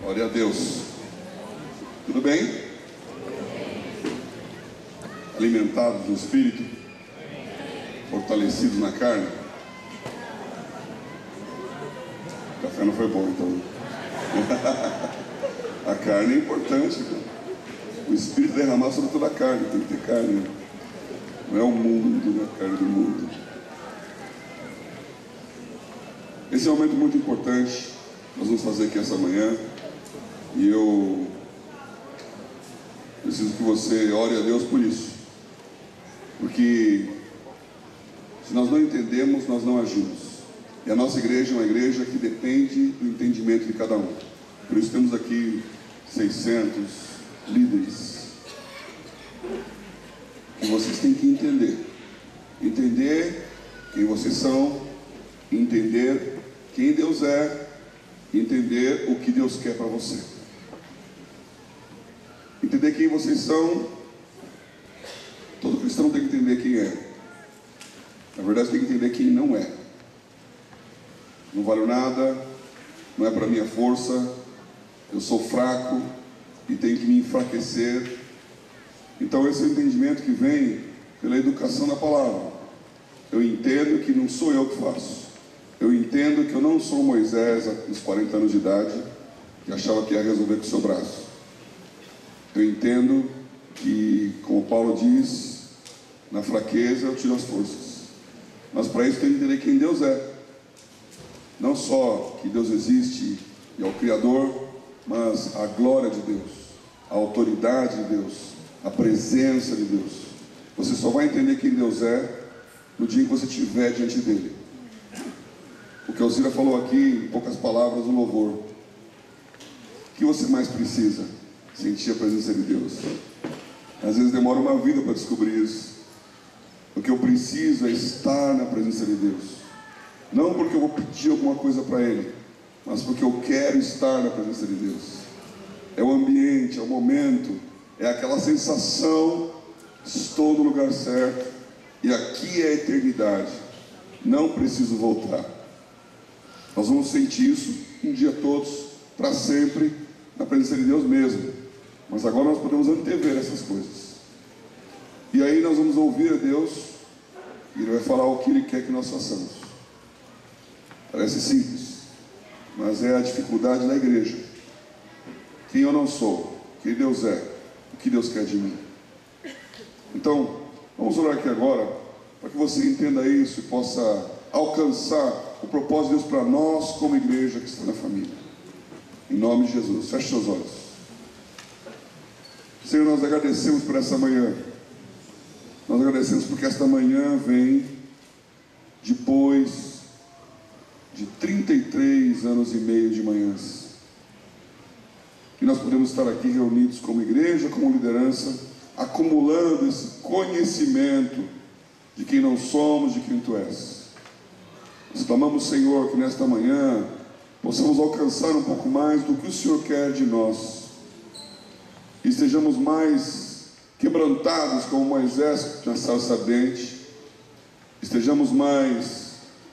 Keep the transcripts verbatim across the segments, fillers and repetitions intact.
Glória a Deus. Tudo bem? Alimentados no espírito? Fortalecidos na carne? O café não foi bom, então. A carne é importante, cara. O espírito derramar sobre toda a carne. Tem que ter carne. Não é o mundo, não é a carne do mundo. Esse é um momento muito importante. Nós vamos fazer aqui essa manhã. E eu preciso que você ore a Deus por isso. Porque se nós não entendemos, nós não agimos. E a nossa igreja é uma igreja que depende do entendimento de cada um. Por isso temos aqui seiscentos líderes. E vocês têm que entender. Entender quem vocês são. Entender quem Deus é. Entender o que Deus quer para você. Entender quem vocês são. Todo cristão tem que entender quem é. Na verdade tem que entender quem não é. Não valho nada. Não é para minha força. Eu sou fraco e tenho que me enfraquecer. Então esse é o entendimento que vem pela educação da palavra. Eu entendo que não sou eu que faço. Eu entendo que eu não sou Moisés aos quarenta anos de idade, que achava que ia resolver com o seu braço. Eu entendo que, como Paulo diz, na fraqueza eu tiro as forças. Mas para isso tem que entender quem Deus é. Não só que Deus existe e é o Criador, mas a glória de Deus, a autoridade de Deus, a presença de Deus. Você só vai entender quem Deus é no dia que você estiver diante dele. O que a Alzira falou aqui, em poucas palavras, no louvor. O que você mais precisa? Sentir a presença de Deus. Às vezes demora uma vida para descobrir isso. O que eu preciso é estar na presença de Deus. Não porque eu vou pedir alguma coisa para Ele, mas porque eu quero estar na presença de Deus. É o ambiente, é o momento, é aquela sensação: estou no lugar certo e aqui é a eternidade. Não preciso voltar. Nós vamos sentir isso um dia todos, para sempre, na presença de Deus mesmo. Mas agora nós podemos antever essas coisas. E aí nós vamos ouvir a Deus, e Ele vai falar o que Ele quer que nós façamos. Parece simples, mas é a dificuldade da igreja. Quem eu não sou, quem Deus é, o que Deus quer de mim. Então, vamos orar aqui agora, para que você entenda isso e possa alcançar o propósito de Deus para nós como igreja que está na família. Em nome de Jesus, feche seus olhos. Senhor, nós agradecemos por essa manhã. Nós agradecemos porque esta manhã vem depois de trinta e três anos e meio de manhãs. E nós podemos estar aqui reunidos como igreja, como liderança, acumulando esse conhecimento de quem não somos, de quem Tu és. Nós clamamos, Senhor, que nesta manhã possamos alcançar um pouco mais do que o Senhor quer de nós. E estejamos mais quebrantados como Moisés na sarça ardente. Estejamos mais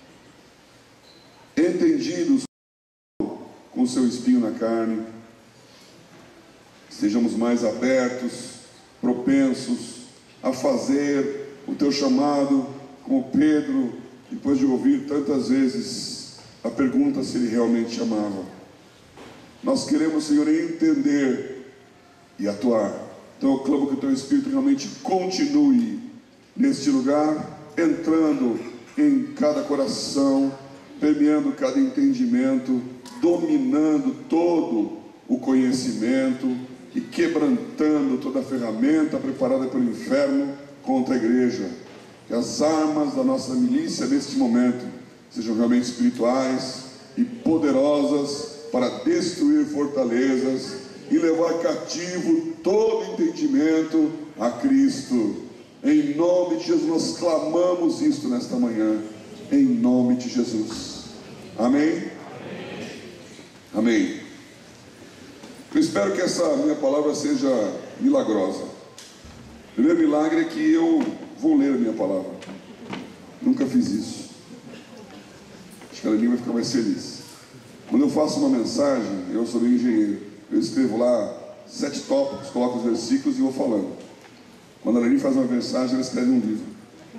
entendidos com o seu espinho na carne. Estejamos mais abertos, propensos a fazer o Teu chamado, como Pedro, depois de ouvir tantas vezes a pergunta se ele realmente chamava. Nós queremos, Senhor, entender e atuar. Então eu clamo que o Teu Espírito realmente continue neste lugar, entrando em cada coração, permeando cada entendimento, dominando todo o conhecimento e quebrantando toda a ferramenta preparada pelo inferno contra a igreja. Que as armas da nossa milícia neste momento sejam realmente espirituais e poderosas para destruir fortalezas e levar cativo todo entendimento a Cristo. Em nome de Jesus nós clamamos isto nesta manhã, em nome de Jesus. Amém? Amém. Amém. Eu espero que essa minha palavra seja milagrosa. O primeiro milagre é que eu vou ler a minha palavra. Nunca fiz isso. Acho que a Aline vai ficar mais feliz. Quando eu faço uma mensagem, eu sou engenheiro, eu escrevo lá sete tópicos, coloco os versículos e vou falando. Quando a Leni faz uma mensagem, ela escreve um livro.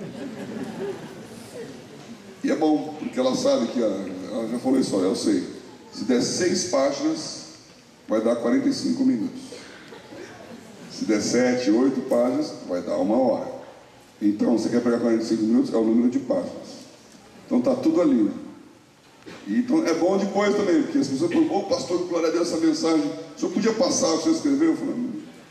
E é bom, porque ela sabe que, ela, ela já falou isso, olha, eu sei, se der seis páginas, vai dar quarenta e cinco minutos. Se der sete, oito páginas, vai dar uma hora. Então, você quer pegar quarenta e cinco minutos, é o número de páginas. Então está tudo ali. E, então é bom depois também, porque as pessoas falam, ô pastor, glória a Deus, essa mensagem, o senhor podia passar o que o senhor escreveu? Eu falei,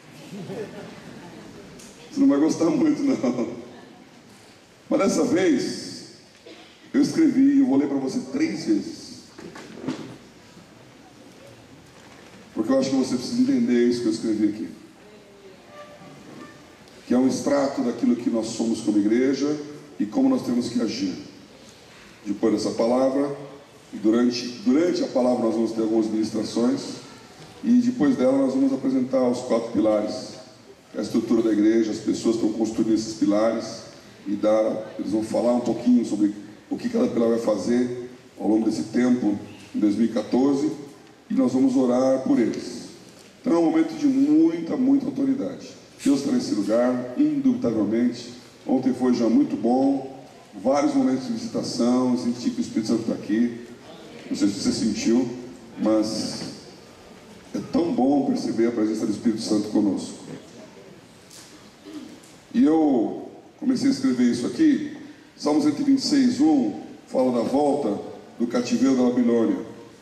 você não vai gostar muito não. Mas dessa vez, eu escrevi, e eu vou ler para você três vezes. Porque eu acho que você precisa entender isso que eu escrevi aqui. Que é um extrato daquilo que nós somos como igreja e como nós temos que agir. Depois dessa palavra, durante, durante a palavra nós vamos ter algumas ministrações, e depois dela nós vamos apresentar os quatro pilares, a estrutura da igreja, as pessoas que estão construindo esses pilares, e dar, eles vão falar um pouquinho sobre o que cada pilar vai fazer ao longo desse tempo, em dois mil e quatorze, e nós vamos orar por eles. Então é um momento de muita, muita autoridade. Deus está nesse lugar, indubitavelmente. Ontem foi já muito bom, vários momentos de visitação, eu senti que o Espírito Santo está aqui. Não sei se você sentiu, mas é tão bom perceber a presença do Espírito Santo conosco. E eu comecei a escrever isso aqui. Salmo cento e vinte e seis, um fala da volta do cativeiro da Babilônia.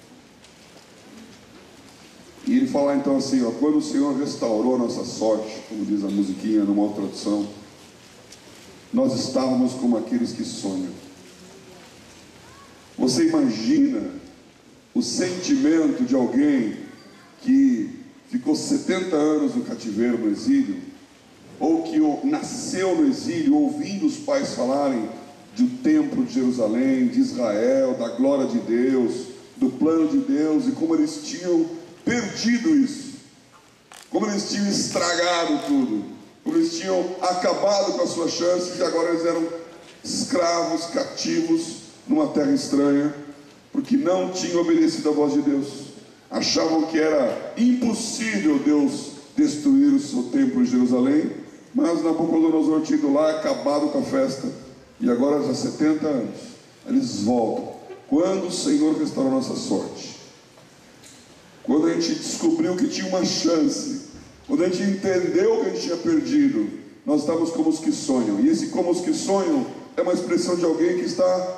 E ele fala então assim, ó, quando o Senhor restaurou a nossa sorte, como diz a musiquinha numa outra tradução, nós estávamos como aqueles que sonham. Você imagina o sentimento de alguém que ficou setenta anos no cativeiro, no exílio, ou que nasceu no exílio, ouvindo os pais falarem do templo de Jerusalém, de Israel, da glória de Deus, do plano de Deus, e como eles tinham perdido isso, como eles tinham estragado tudo, como eles tinham acabado com as suas chances, e agora eles eram escravos, cativos, numa terra estranha, porque não tinham obedecido à voz de Deus. Achavam que era impossível Deus destruir o seu templo em Jerusalém, mas Nabucodonosor tinha ido lá, acabado com a festa, e agora já há setenta anos, eles voltam. Quando o Senhor restaurou a nossa sorte, quando a gente descobriu que tinha uma chance, quando a gente entendeu que a gente tinha perdido, nós estamos como os que sonham. E esse como os que sonham é uma expressão de alguém que está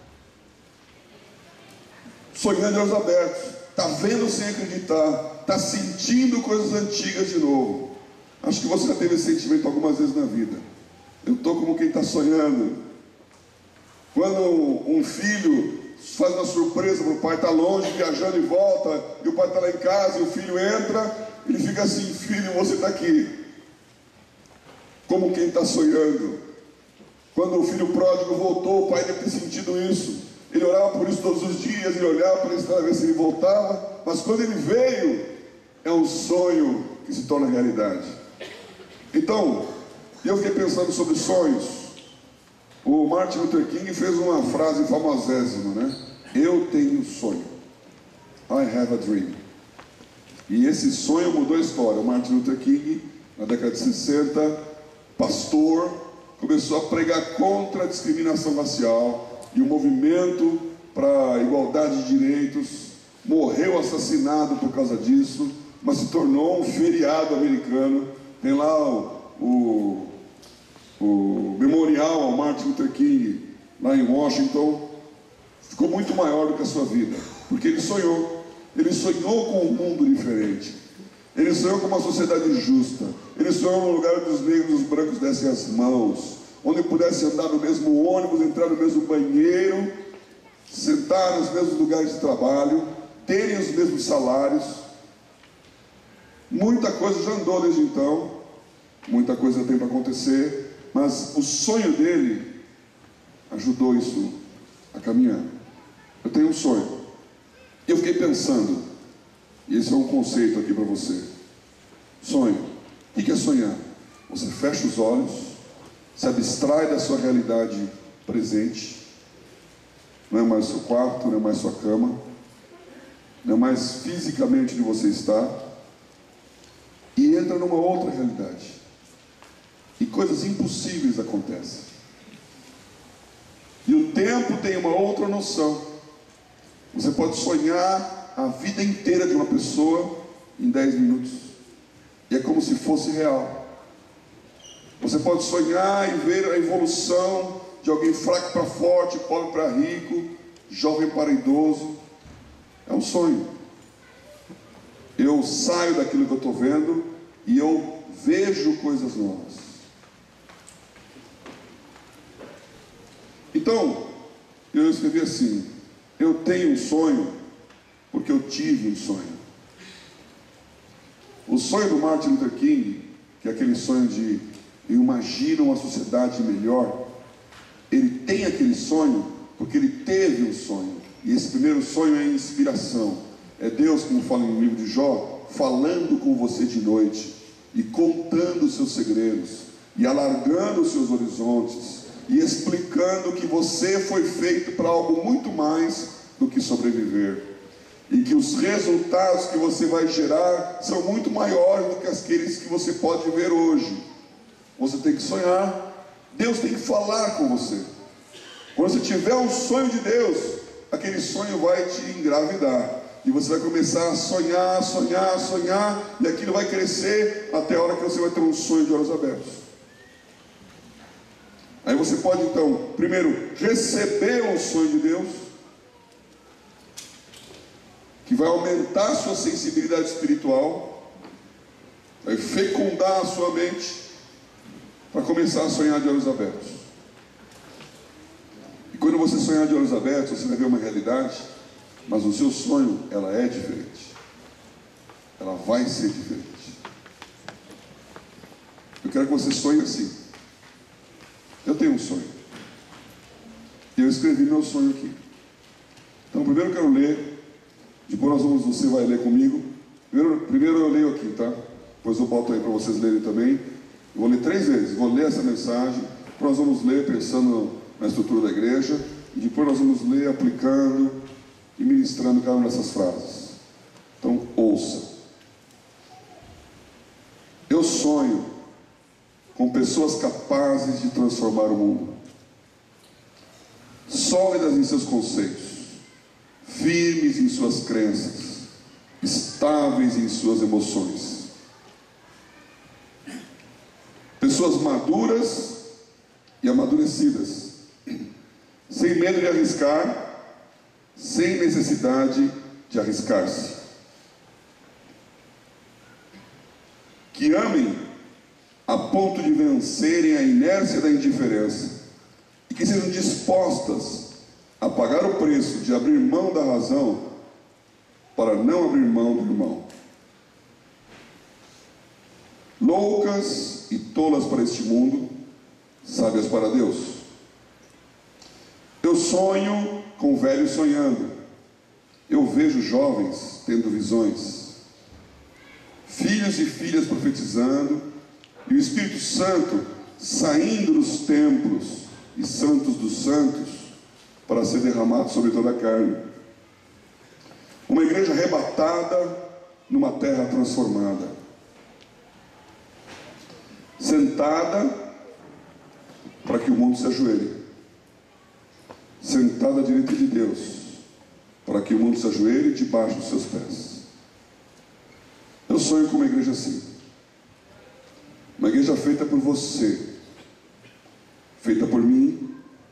sonhando de olhos abertos, está vendo sem acreditar, está sentindo coisas antigas de novo. Acho que você já teve esse sentimento algumas vezes na vida. Eu estou como quem está sonhando. Quando um filho faz uma surpresa para o pai, está longe, viajando e volta, e o pai está lá em casa, e o filho entra, ele fica assim, filho, você está aqui. Como quem está sonhando. Quando o filho pródigo voltou, o pai deve ter sentido isso. Ele orava por isso todos os dias, ele olhava para ele para ver se ele voltava, mas quando ele veio, é um sonho que se torna realidade. Então, eu fiquei pensando sobre sonhos. O Martin Luther King fez uma frase famosíssima, né? Eu tenho sonho. I have a dream. E esse sonho mudou a história. O Martin Luther King, na década de sessenta, pastor, começou a pregar contra a discriminação racial e o movimento para a igualdade de direitos. Morreu assassinado por causa disso, mas se tornou um feriado americano. Tem lá o, o O memorial ao Martin Luther King, lá em Washington, ficou muito maior do que a sua vida, porque ele sonhou, ele sonhou com um mundo diferente, ele sonhou com uma sociedade justa, ele sonhou num lugar onde os negros e os brancos dessem as mãos, onde pudesse andar no mesmo ônibus, entrar no mesmo banheiro, sentar nos mesmos lugares de trabalho, terem os mesmos salários. Muita coisa já andou desde então, muita coisa tem para acontecer, mas o sonho dele ajudou isso a caminhar. Eu tenho um sonho. E eu fiquei pensando, e esse é um conceito aqui para você. Sonho. O que é sonhar? Você fecha os olhos, se abstrai da sua realidade presente, não é mais seu quarto, não é mais sua cama, não é mais fisicamente onde você está, e entra numa outra realidade. E coisas impossíveis acontecem. E o tempo tem uma outra noção. Você pode sonhar a vida inteira de uma pessoa em dez minutos. E é como se fosse real. Você pode sonhar e ver a evolução de alguém fraco para forte, pobre para rico, jovem para idoso. É um sonho. Eu saio daquilo que eu estou vendo e eu vejo coisas novas. Então, eu escrevi assim: eu tenho um sonho porque eu tive um sonho. O sonho do Martin Luther King, que é aquele sonho de eu imagino uma sociedade melhor, ele tem aquele sonho porque ele teve um sonho. E esse primeiro sonho é inspiração. É Deus, como fala no livro de Jó, falando com você de noite e contando os seus segredos e alargando os seus horizontes e explicando que você foi feito para algo muito mais do que sobreviver, e que os resultados que você vai gerar são muito maiores do que aqueles que você pode ver hoje. Você tem que sonhar, Deus tem que falar com você. Quando você tiver um sonho de Deus, aquele sonho vai te engravidar, e você vai começar a sonhar, sonhar, sonhar, e aquilo vai crescer até a hora que você vai ter um sonho de olhos abertos. Aí você pode então, primeiro, receber um sonho de Deus, que vai aumentar a sua sensibilidade espiritual, vai fecundar a sua mente, para começar a sonhar de olhos abertos. E quando você sonhar de olhos abertos, você vai ver uma realidade, mas o seu sonho, ela é diferente. Ela vai ser diferente. Eu quero que você sonhe assim. Eu tenho um sonho. E eu escrevi meu sonho aqui. Então, primeiro eu quero ler. Depois nós vamos, você vai ler comigo. Primeiro, primeiro eu leio aqui, tá? Depois eu boto aí para vocês lerem também. Eu vou ler três vezes. Vou ler essa mensagem. Depois nós vamos ler pensando na estrutura da igreja. E depois nós vamos ler aplicando e ministrando cada uma dessas frases. Então, ouça. Eu sonho com pessoas capazes de transformar o mundo, sólidas em seus conceitos, firmes em suas crenças, estáveis em suas emoções, pessoas maduras e amadurecidas, sem medo de arriscar, sem necessidade de arriscar-se, que amem a ponto de vencerem a inércia da indiferença e que sejam dispostas a pagar o preço de abrir mão da razão para não abrir mão do irmão. Loucas e tolas para este mundo, sábias para Deus. Eu sonho com velhos sonhando. Eu vejo jovens tendo visões, filhos e filhas profetizando, e o Espírito Santo saindo dos templos e santos dos santos para ser derramado sobre toda a carne. Uma igreja arrebatada numa terra transformada, sentada para que o mundo se ajoelhe, sentada à direita de Deus para que o mundo se ajoelhe debaixo dos seus pés. Eu sonho com uma igreja assim, uma igreja feita por você, feita por mim,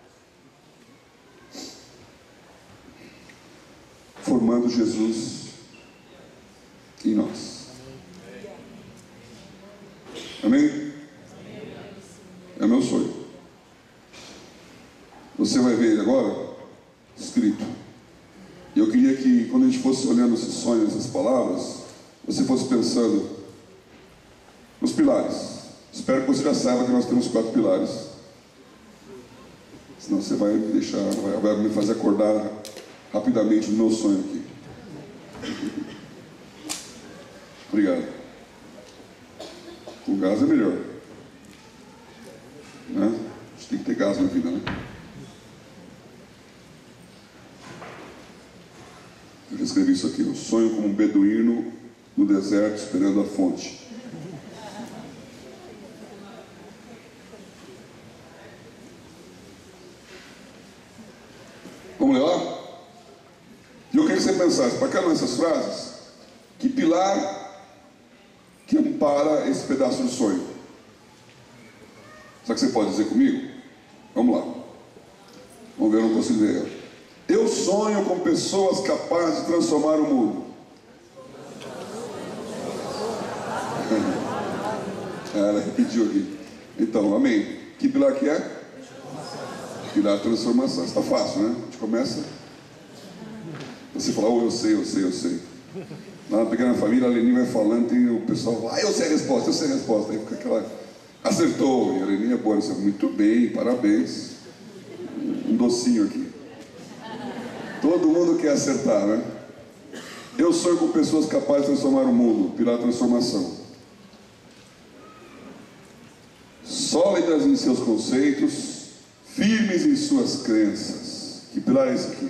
formando Jesus em nós. Amém? É meu sonho. Você vai ver ele agora escrito. E eu queria que, quando a gente fosse olhando esse sonho, essas palavras, você fosse pensando nos pilares. Espero que você já saiba que nós temos quatro pilares. Senão você vai me deixar, vai, vai me fazer acordar rapidamente do meu sonho aqui. Obrigado. O gás é melhor, né? A gente tem que ter gás na vida, né? Eu escrevi isso aqui. Eu sonho como um beduíno no deserto esperando a fonte. Vamos ler lá? E eu queria que você pensasse, para cada uma dessas frases, que pilar que ampara esse pedaço do sonho? Será que você pode dizer comigo? Vamos lá. Vamos ver, eu não consigo ver. Eu sonho com pessoas capazes de transformar o mundo. Ela repetiu aqui. Então, amém. Que pilar que é? Pilar de transformação. Está fácil, né? A gente começa. Você fala, oh, eu sei, eu sei, eu sei. Lá na Pequena Família, a Leni vai falando, tem o pessoal, ah, eu sei a resposta, eu sei a resposta. Aí fica aquela, acertou. E a Leni é boa, você muito bem, parabéns. Um docinho aqui. Todo mundo quer acertar, né? Eu sonho com pessoas capazes de transformar o mundo. Pilar de transformação. Sólidas em seus conceitos, firmes em suas crenças. Que pilar é esse aqui?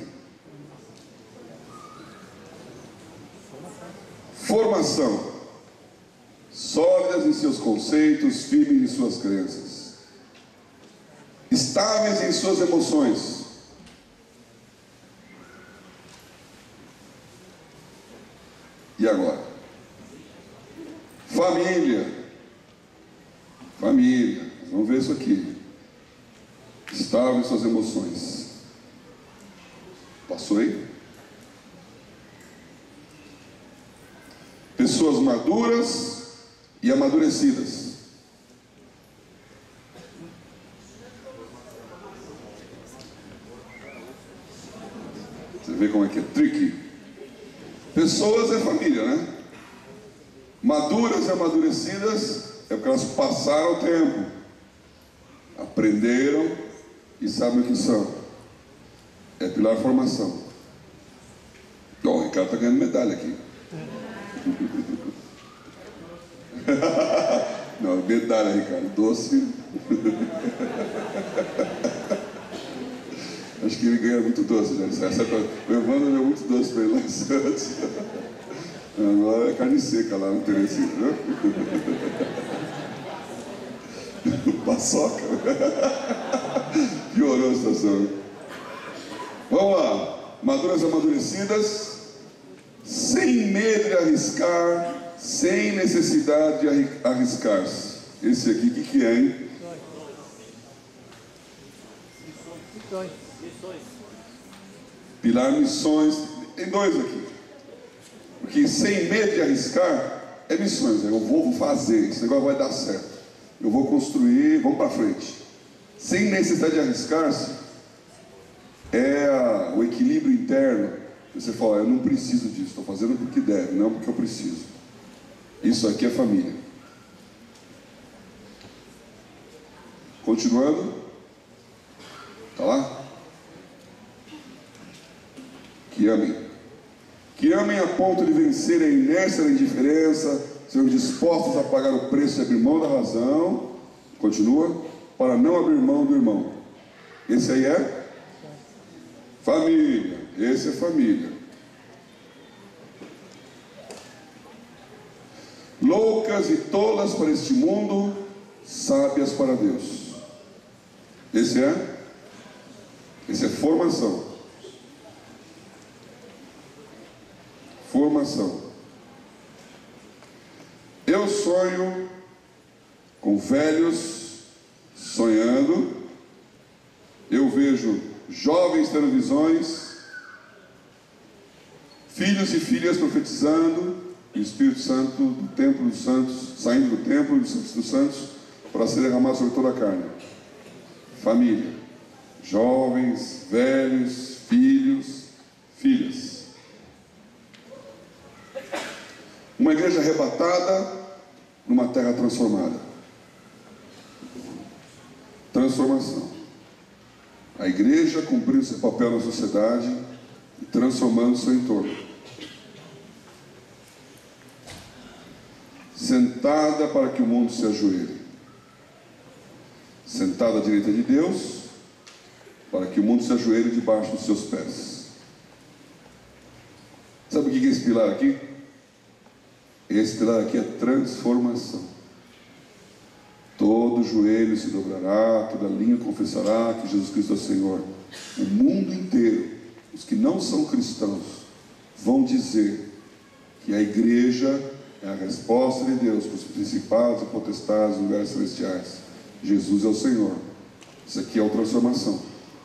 Formação. Sólidas em seus conceitos, firmes em suas crenças. Estáveis em suas emoções. E agora? Família. Família. Vamos ver isso aqui. Estável em suas emoções. Passou aí? Pessoas maduras e amadurecidas. Você vê como é que é tricky. Pessoas é família, né? Maduras e amadurecidas é porque elas passaram o tempo, aprenderam e sabem o que são. É pilar formação. Ó, o Ricardo está ganhando medalha aqui. Não, medalha, Ricardo. Doce. Acho que ele ganha muito doce, né? O Evandro deu muito doce para ele lá em Santos. Agora é carne seca lá no Terezinho, né? Paçoca. Piorou a situação. Vamos lá. Maduras amadurecidas, sem medo de arriscar, sem necessidade de arriscar-se. Esse aqui, o que, que é, hein? Missões. Missões. Pilar missões. Tem dois aqui. Porque sem medo de arriscar é missões. Eu vou fazer, esse negócio vai dar certo. Eu vou construir, vamos para frente. Sem necessidade de arriscar-se é a, o equilíbrio interno. Você fala, eu não preciso disso, estou fazendo porque deve, não porque eu preciso. Isso aqui é família. Continuando. Está lá? Que amem. Que amem a ponto de vencer a inércia da indiferença, sejam dispostos a pagar o preço de abrir mão da razão. Continua. Para não abrir mão do irmão. Esse aí é? Família. Esse é família. Loucas e tolas para este mundo, sábias para Deus. Esse é? Esse é formação. Formação. Eu sonho com velhos sonhando. Eu vejo jovens tendo visões, filhos e filhas profetizando, o Espírito Santo do templo dos santos, saindo do templo dos santos, dos santos para se derramar sobre toda a carne. Família, jovens, velhos, filhos, filhas. Uma igreja arrebatada numa terra transformada. Transformação. A igreja cumprindo seu papel na sociedade e transformando seu entorno. Sentada para que o mundo se ajoelhe. Sentada à direita de Deus, para que o mundo se ajoelhe debaixo dos seus pés. o que é esse pilar aqui? Esse pilar aqui é transformação. Todo joelho se dobrará, toda língua confessará que Jesus Cristo é o Senhor. O mundo inteiro, os que não são cristãos, vão dizer que a igreja é a resposta de Deus para os principados e potestades, lugares celestiais. Jesus é o Senhor. Isso aqui é a transformação.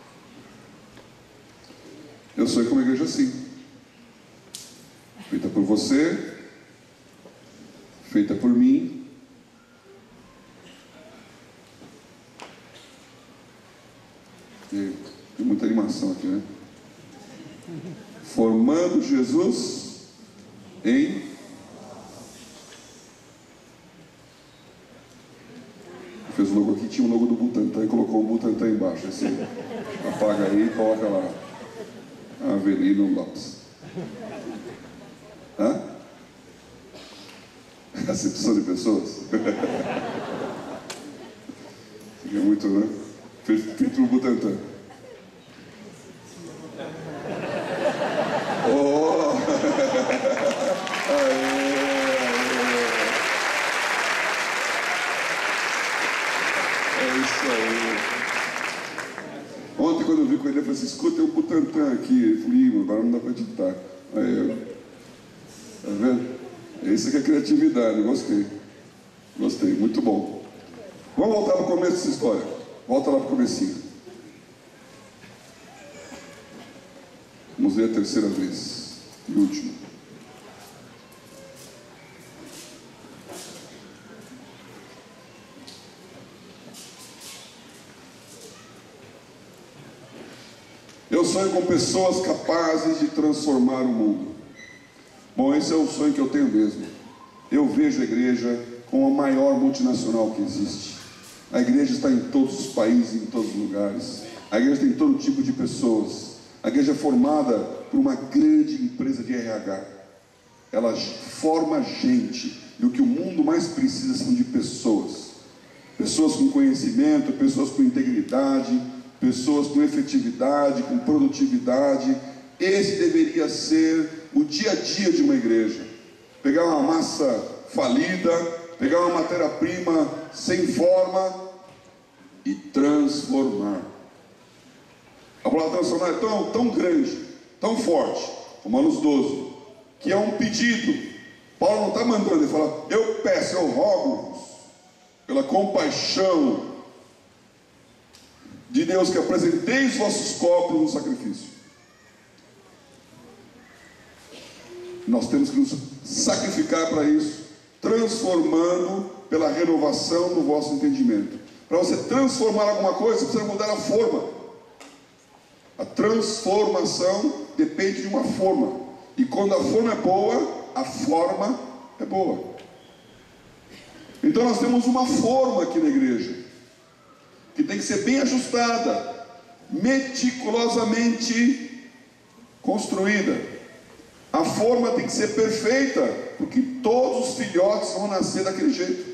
Eu sou como igreja assim, feita por você, feita por mim. E tem muita animação aqui, né? Formando Jesus em fez o logo aqui, tinha o logo do Butantan e colocou o Butantan embaixo. Aí você apaga aí e coloca lá Avelino Lopes. Hã? Acepção de pessoas? Fica muito, né? Feito no Butantan. Oh! Aê, aê. É isso aí. Ontem, quando eu vi com ele, eu falei assim: escuta, tem um Butantan aqui. Eu falei: agora não dá para editar. Aí eu, tá vendo? Isso aqui é criatividade, gostei. Gostei, muito bom. Vamos voltar para o começo dessa história. Volta lá para o comecinho. Vamos ver a terceira vez e última. Eu sonho com pessoas capazes de transformar o mundo. Bom, esse é o sonho que eu tenho mesmo. Eu vejo a igreja como a maior multinacional que existe. A igreja está em todos os países, em todos os lugares. A igreja tem todo tipo de pessoas. A igreja é formada por uma grande empresa de R H. Ela forma gente. E o que o mundo mais precisa são de pessoas. Pessoas com conhecimento, pessoas com integridade, pessoas com efetividade, com produtividade. Esse deveria ser o dia a dia de uma igreja. Pegar uma massa falida, pegar uma matéria-prima sem forma e transformar. A palavra transformar é tão, tão grande, tão forte, Romanos doze, que é um pedido. Paulo não está mandando, ele fala: eu peço, eu rogo pela compaixão de Deus que apresenteis os vossos corpos no sacrifício. Nós temos que nos sacrificar para isso, transformando pela renovação do vosso entendimento. Para você transformar alguma coisa, você precisa mudar a forma. A transformação depende de uma forma. E quando a forma é boa, a forma é boa. Então nós temos uma forma aqui na igreja, que tem que ser bem ajustada, meticulosamente construída. A forma tem que ser perfeita, porque todos os filhotes vão nascer daquele jeito.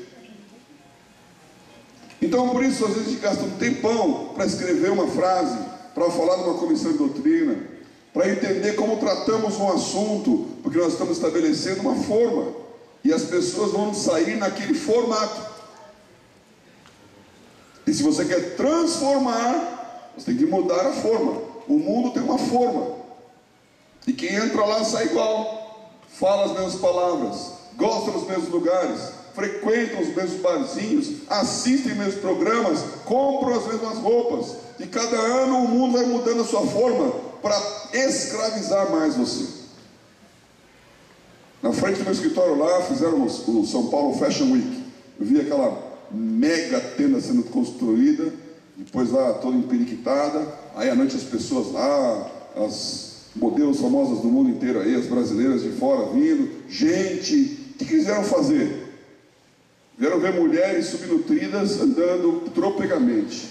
Então por isso às vezes a gente gasta um tempão para escrever uma frase, para falar de uma comissão de doutrina, para entender como tratamos um assunto, porque nós estamos estabelecendo uma forma, e as pessoas vão sair naquele formato. E se você quer transformar, você tem que mudar a forma. O mundo tem uma forma, e quem entra lá sai igual, fala as mesmas palavras, gosta dos mesmos lugares, frequentam os mesmos barzinhos, assistem os mesmos programas, compram as mesmas roupas. E cada ano o mundo vai mudando a sua forma para escravizar mais você. Na frente do meu escritório lá, fizeram o São Paulo Fashion Week. Eu vi aquela mega tenda sendo construída, depois lá toda emperiquitada. Aí à noite as pessoas lá, as modelos famosas do mundo inteiro aí, as brasileiras de fora vindo. Gente, o que quiseram fazer? Vieram ver mulheres subnutridas andando tropegamente.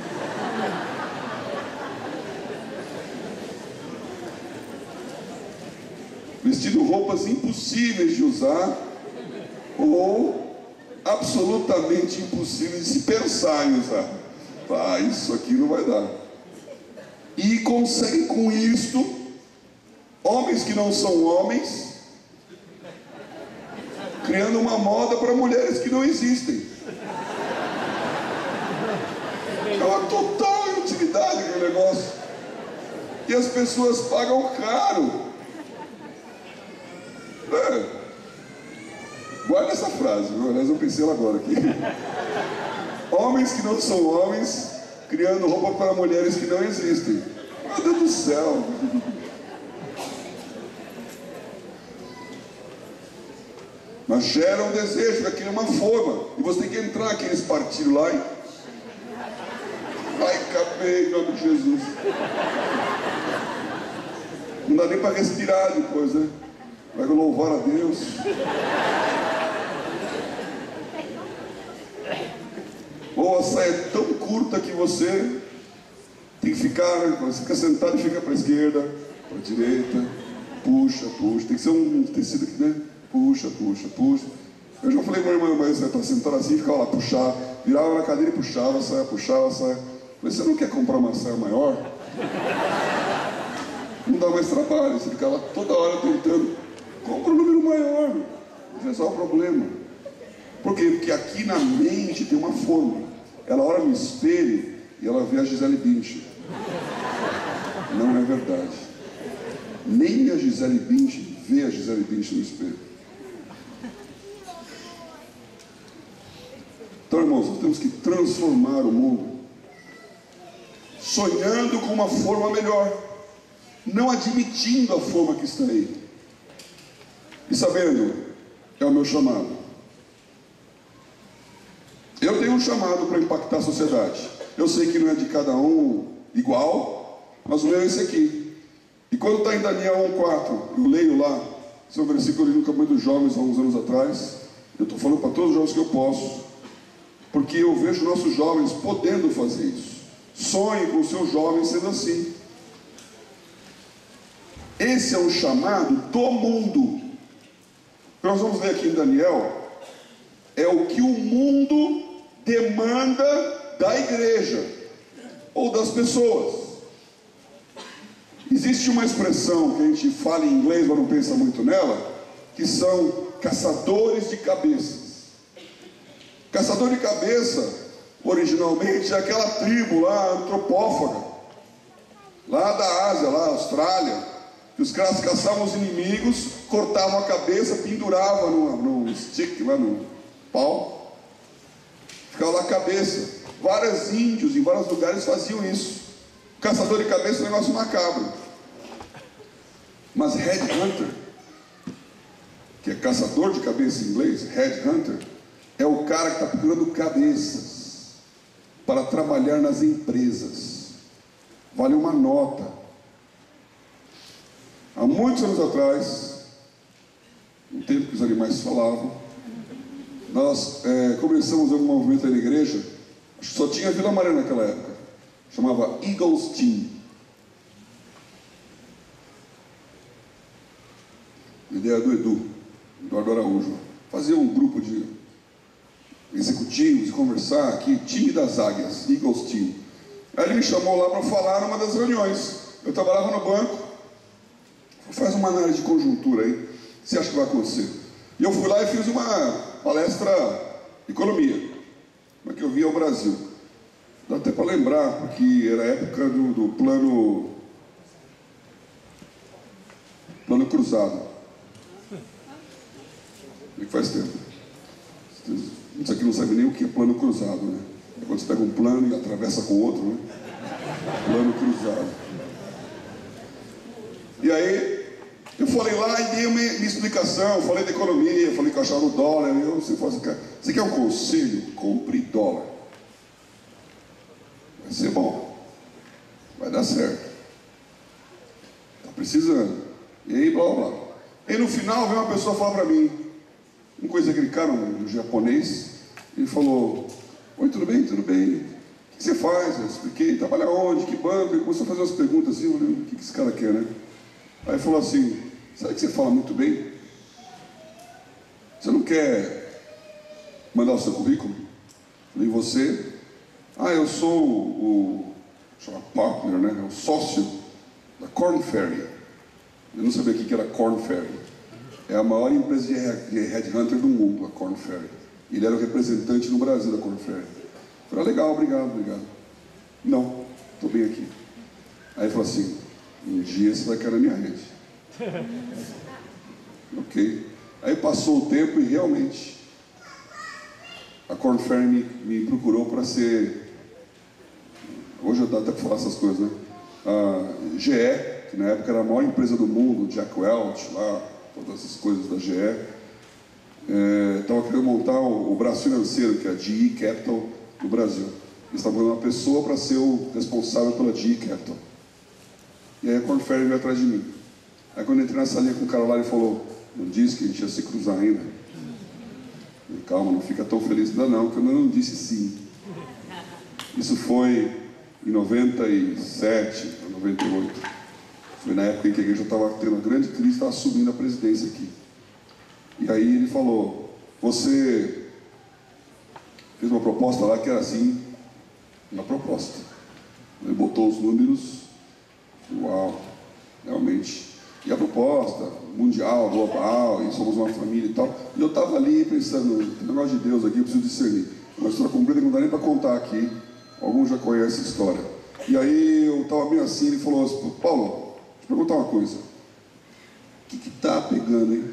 Vestindo roupas impossíveis de usar, ou absolutamente impossíveis de se pensar em usar. Ah, isso aqui não vai dar. E conseguem com isso Homens que não são homens, criando uma moda para mulheres que não existem. É uma total inutilidade aquele negócio. E as pessoas pagam caro. É. Guarda essa frase, viu? Aliás, eu pensei ela agora aqui. Homens que não são homens, criando roupa para mulheres que não existem. Meu Deus do céu. Mas gera um desejo, vai criar uma forma. E você tem que entrar aqui nesse partido lá e... Ai, acabei, em nome de Jesus. Não dá nem para respirar depois, né? Vai louvar a Deus. Ou a saia é tão curta que você tem que ficar, você fica sentado e fica para a esquerda, para a direita, puxa, puxa. Tem que ser um tecido aqui, né? Puxa, puxa, puxa. Eu já falei com a irmã, mas você está sentado assim, ficava lá, puxar, virava na cadeira e puxava, saia, puxava, saia. Falei, você não quer comprar uma saia maior? Não dá mais trabalho, você fica lá toda hora tentando. Compra um número maior, não resolve o problema. Por quê? Porque aqui na mente tem uma forma. Ela olha no espelho e ela vê a Gisele Bündchen. Não é verdade. Nem a Gisele Bündchen vê a Gisele Bündchen no espelho. Então, irmãos, nós temos que transformar o mundo, sonhando com uma forma melhor, não admitindo a forma que está aí, e sabendo, é o meu chamado. Eu tenho um chamado para impactar a sociedade. Eu sei que não é de cada um igual, mas o meu é esse aqui. E quando está em Daniel um, quatro, eu leio lá, esse é um versículo que eu li no Campo dos Jovens há uns anos atrás. Eu estou falando para todos os jovens que eu posso, porque eu vejo nossos jovens podendo fazer isso. Sonhe com os seus jovens sendo assim. Esse é um chamado do mundo. O que nós vamos ler aqui em Daniel é o que o mundo demanda da igreja ou das pessoas. Existe uma expressão que a gente fala em inglês, mas não pensa muito nela, que são caçadores de cabeças. Caçador de cabeça, originalmente, é aquela tribo lá, antropófaga, lá da Ásia, lá, Austrália, que os caras caçavam os inimigos, cortavam a cabeça, penduravam no, no stick, lá no pau, ficava lá a cabeça. Vários índios em vários lugares faziam isso. Caçador de cabeça é um negócio macabro. Mas headhunter, que é caçador de cabeça em inglês, headhunter, é o cara que está procurando cabeças para trabalhar nas empresas. Vale uma nota. Há muitos anos atrás, no tempo que os animais falavam, nós é, começamos um movimento na igreja. Acho que só tinha Vila Mariana naquela época. Chamava Eagles Team. Ideia do Edu, Eduardo Araújo. Fazer um grupo de executivos, conversar aqui, time das águias, Eagles Team. Aí ele me chamou lá para falar numa das reuniões. Eu trabalhava no banco. Faz uma análise de conjuntura aí, o que você acha que vai acontecer? E eu fui lá e fiz uma palestra de economia, como é que eu via o Brasil. Dá até para lembrar, porque era a época do, do plano plano cruzado. E faz tempo. Isso aqui não sabe nem o que é plano cruzado, né? É quando você pega um plano e atravessa com o outro, né? Plano cruzado. E aí, eu falei lá e dei uma, minha explicação, falei da economia, falei que eu achava o dólar. Eu, você, fala, você quer um conselho? Compre dólar. Vai ser bom. Vai dar certo. Está precisando. E aí, blá, blá, blá. E no final, veio uma pessoa falar para mim, uma coisa aquele cara, um, um japonês, ele falou, oi, tudo bem? Tudo bem. O que você faz? Eu expliquei, trabalha onde? Que banco? Ele começou a fazer umas perguntas assim, eu falei, o que esse cara quer, né? Aí ele falou assim, sabe que você fala muito bem? Você não quer mandar o seu currículo? Eu falei, você? Ah, eu sou o, chama partner, né? O sócio da Corn Ferry. Eu não sabia o que era Korn Ferry. É a maior empresa de headhunter do mundo, a Korn Ferry. Ele era o representante no Brasil da Korn Ferry. Eu falei, legal, obrigado, obrigado. Não, estou bem aqui. Aí ele falou assim, um dia você vai cair na minha rede. Ok. Aí passou o tempo e realmente a Korn Ferry me, me procurou para ser... Hoje eu dá até para falar essas coisas, né? A G E, que na época era a maior empresa do mundo, Jack Welch, lá, todas essas coisas da G E, estava é, querendo montar o, o braço financeiro, que é a G E Capital do Brasil. Eles estavam dando uma pessoa para ser o responsável pela G E Capital. E aí a Korn Ferry veio atrás de mim. Aí quando eu entrei na salinha com o cara lá, ele falou, não disse que a gente ia se cruzar ainda? Eu, calma, não fica tão feliz ainda não, que eu não disse sim. Isso foi em noventa e sete, noventa e oito. Foi na época em que a igreja estava tendo uma grande crise, estava assumindo a presidência aqui. E aí ele falou, você fez uma proposta lá que era assim, uma proposta. Ele botou os números, uau, realmente. E a proposta, mundial, global, e somos uma família e tal. E eu estava ali pensando, tem negócio de Deus aqui, eu preciso discernir. Uma história completa que não dá nem para contar aqui. Alguns já conhecem a história. E aí eu estava bem assim, ele falou assim, Paulo, deixa eu perguntar uma coisa. O que que tá pegando, hein?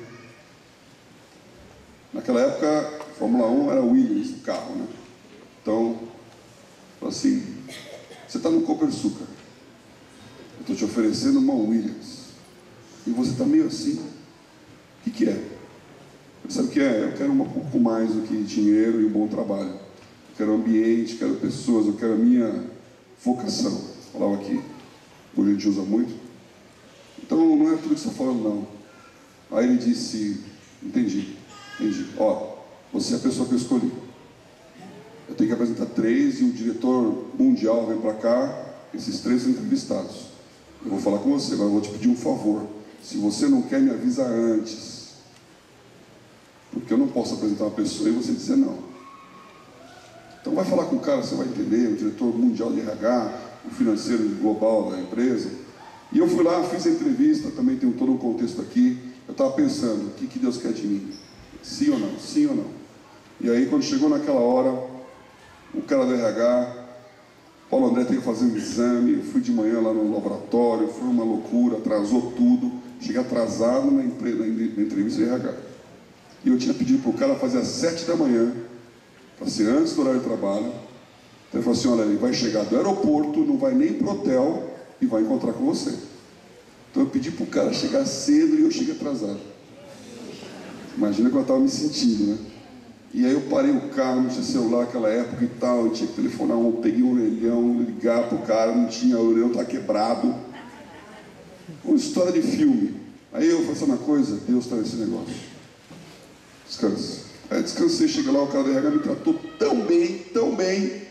Naquela época, a Fórmula um era Williams, o carro, né? Então, assim, você está no Copersucar. Eu estou te oferecendo uma Williams. E você está meio assim. O que que é? Sabe o que é? Eu quero um pouco mais do que dinheiro e um bom trabalho. Eu quero ambiente, quero pessoas, eu quero a minha vocação. Falava aqui, hoje a gente usa muito. Então não é tudo que você está falando, não. Aí ele disse, entendi, entendi. Ó, você é a pessoa que eu escolhi. Eu tenho que apresentar três e o diretor mundial vem para cá, esses três são entrevistados. Eu vou falar com você, agora eu vou te pedir um favor. Se você não quer, me avisa antes. Porque eu não posso apresentar uma pessoa e você dizer não. Então vai falar com o cara, você vai entender, o diretor mundial de R H, o financeiro global da empresa. E eu fui lá, fiz a entrevista, também tem todo um contexto aqui. Eu estava pensando, o que, que Deus quer de mim? Sim ou não? Sim ou não? E aí quando chegou naquela hora, o cara do R H, Paulo André tem que fazer um exame, eu fui de manhã lá no laboratório, foi uma loucura, atrasou tudo, cheguei atrasado na, empre... na entrevista de R H. E eu tinha pedido para o cara fazer às sete da manhã, para ser antes do horário de trabalho. Então ele falou assim, olha, ele vai chegar do aeroporto, não vai nem para o hotel e vai encontrar com você. Então eu pedi para o cara chegar cedo e eu cheguei atrasado. Imagina como eu estava me sentindo, né? E aí eu parei o carro, não tinha celular naquela época e tal, eu tinha que telefonar, eu peguei um orelhão, ligar para o cara, não tinha, o orelhão estava quebrado. Uma história de filme. Aí eu falei assim, uma coisa, Deus está nesse negócio. Descansa. Aí descansei, cheguei lá, o cara do R H me tratou tão bem, tão bem.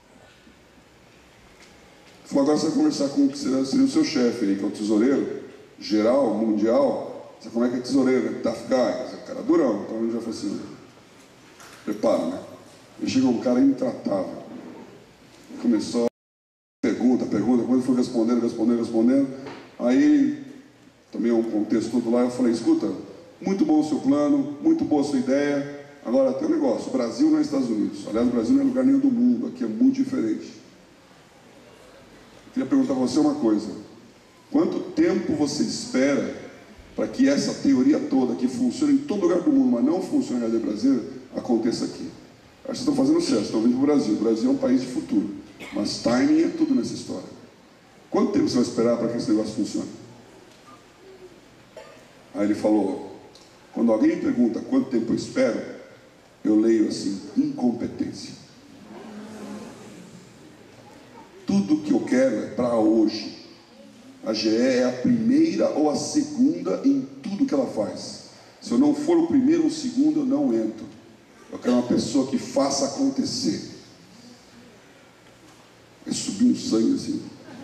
Falei, agora você vai conversar com o que seria, seria o seu chefe aí, que é o tesoureiro, geral, mundial. Você como é que é tesoureiro? Né? Tough guy, o cara durão. Então ele já falou assim, prepara, né? Ele chegou um cara intratável. Começou, pergunta, pergunta, quando ele foi respondendo, respondendo, respondendo. Aí, também é um contexto todo lá, eu falei, escuta, muito bom o seu plano, muito boa a sua ideia. Agora tem um negócio, o Brasil não é Estados Unidos. Aliás, o Brasil não é lugar nenhum do mundo, aqui é muito diferente. Eu queria perguntar a você uma coisa. Quanto tempo você espera para que essa teoria toda, que funciona em todo lugar do mundo, mas não funciona na Brasil, aconteça aqui? Acho que vocês estão fazendo certo, estão vindo para o Brasil. O Brasil é um país de futuro, mas timing é tudo nessa história. Quanto tempo você vai esperar para que esse negócio funcione? Aí ele falou, quando alguém me pergunta quanto tempo eu espero, eu leio assim, incompetência. Tudo que eu quero é para hoje. A G E é a primeira ou a segunda em tudo que ela faz. Se eu não for o primeiro ou o segundo, eu não entro. Eu quero uma pessoa que faça acontecer. Aí subiu um sangue assim.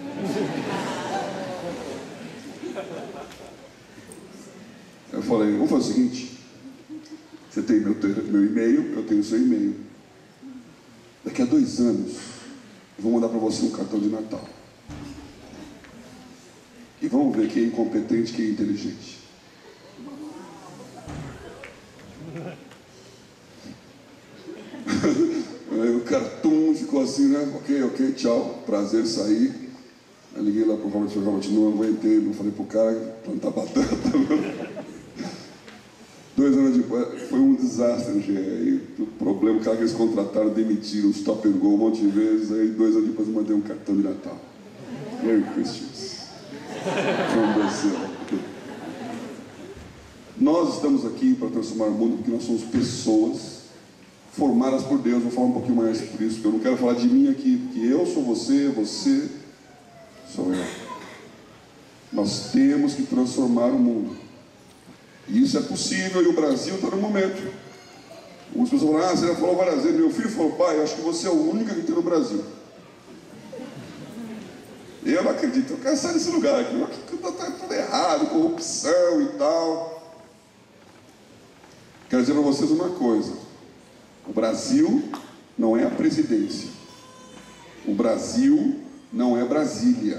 Eu falei, vamos fazer o seguinte, você tem meu, meu e-mail, eu tenho o seu e-mail. Daqui a dois anos, eu vou mandar para você um cartão de Natal. E vamos ver quem é incompetente e quem é inteligente. Aí o cartoon ficou assim, né? Ok, ok, tchau, prazer, sair. Aí liguei lá pro Robert, falei, Robert, não aguentei, não falei pro cara plantar batata. Dois anos depois, foi um desastre no G E. Aí o problema, o cara que eles contrataram, demitiram, stop and go um monte de vezes. Aí dois anos depois eu mandei um cartão de Natal. Merry Christmas. From Brazil. Nós estamos aqui para transformar o mundo porque nós somos pessoas formadas por Deus. Vou falar um pouquinho mais por isso, porque eu não quero falar de mim aqui, porque eu sou você, você sou eu. Nós temos que transformar o mundo. E isso é possível, e o Brasil está no momento. Algumas pessoas falam, ah, você já falou várias vezes. Meu filho falou, pai, eu acho que você é o único que tem no Brasil. Eu não acredito, eu quero sair desse lugar aqui. Está tudo errado, corrupção e tal. Quero dizer para vocês uma coisa. O Brasil não é a presidência. O Brasil não é Brasília.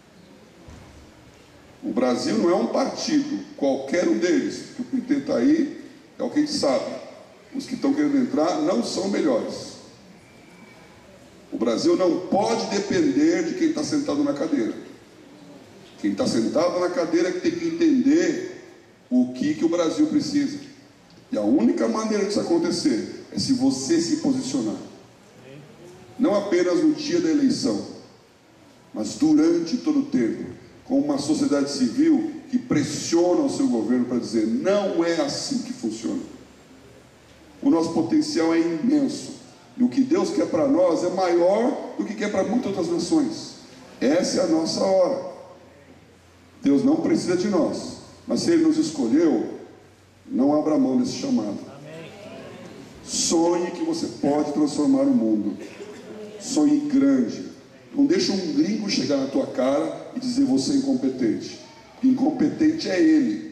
O Brasil não é um partido, qualquer um deles. O P T está aí, é o que a gente sabe. Os que estão querendo entrar não são melhores. O Brasil não pode depender de quem está sentado na cadeira. Quem está sentado na cadeira é que tem que entender o que, que o Brasil precisa. E a única maneira disso acontecer é se você se posicionar. Não apenas no dia da eleição, mas durante todo o tempo, com uma sociedade civil que pressiona o seu governo para dizer, não é assim que funciona. O nosso potencial é imenso. E o que Deus quer para nós é maior do que quer para muitas outras nações. Essa é a nossa hora. Deus não precisa de nós, mas se Ele nos escolheu, não abra mão desse chamado. Amém. Sonhe que você pode transformar o mundo. Sonhe grande. Não deixe um gringo chegar na tua cara e dizer você é incompetente. Incompetente é ele.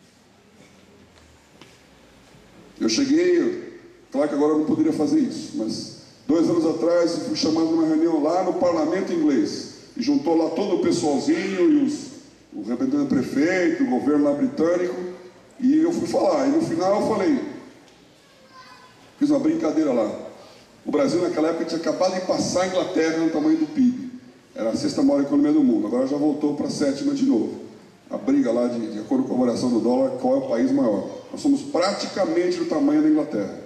Eu cheguei, claro que agora eu não poderia fazer isso, mas dois anos atrás eu fui chamado numa reunião lá no parlamento inglês. E juntou lá todo o pessoalzinho e os, o representante do prefeito, o governo lá britânico. E eu fui falar, e no final eu falei, fiz uma brincadeira lá. O Brasil naquela época tinha acabado de passar a Inglaterra no tamanho do P I B. Era a sexta maior economia do mundo, agora já voltou para a sétima de novo. A briga lá, de, de acordo com a variação do dólar, qual é o país maior. Nós somos praticamente do tamanho da Inglaterra.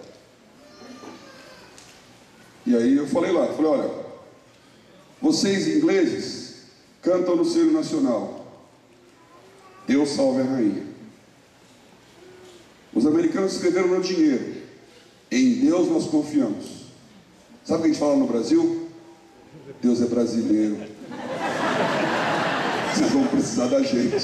E aí eu falei lá, falei, olha, vocês ingleses cantam no hino nacional, Deus salve a rainha. Os americanos escreveram no dinheiro, em Deus nós confiamos. Sabe o que a gente fala no Brasil? Deus é brasileiro. Vocês vão precisar da gente.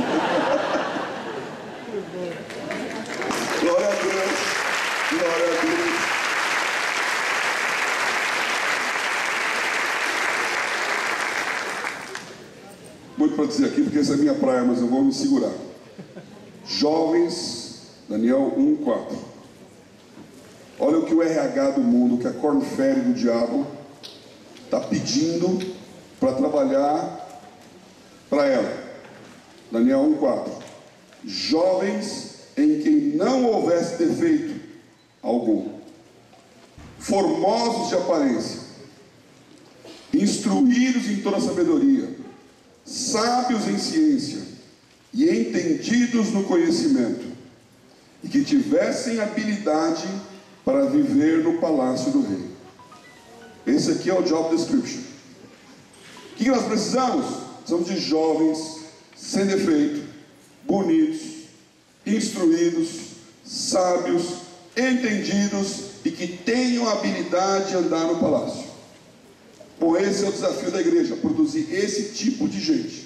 Glória a Deus. Glória a Deus. Muito para dizer aqui, porque essa é a minha praia, mas eu vou me segurar. Jovens, Daniel um, quatro. Olha o que o R H do mundo, que a Korn Ferry do diabo está pedindo para trabalhar para ela. Daniel um, quatro. Jovens em quem não houvesse defeito algum, formosos de aparência, instruídos em toda sabedoria, sábios em ciência e entendidos no conhecimento, e que tivessem habilidade para viver no palácio do rei. Esse aqui é o job description. O que nós precisamos? Precisamos de jovens, sem defeito, bonitos, instruídos, sábios, entendidos e que tenham a habilidade de andar no palácio. Bom, esse é o desafio da igreja, produzir esse tipo de gente.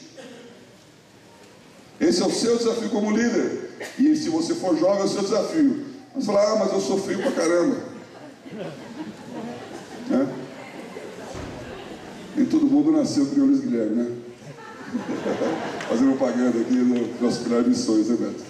Esse é o seu desafio como líder. E se você for jovem, é o seu desafio. Você fala, ah, mas eu sou frio pra caramba. É? Nem todo mundo nasceu com o Luiz Guilherme, né? Fazendo propaganda aqui no nosso pilar de missões, né, Beto?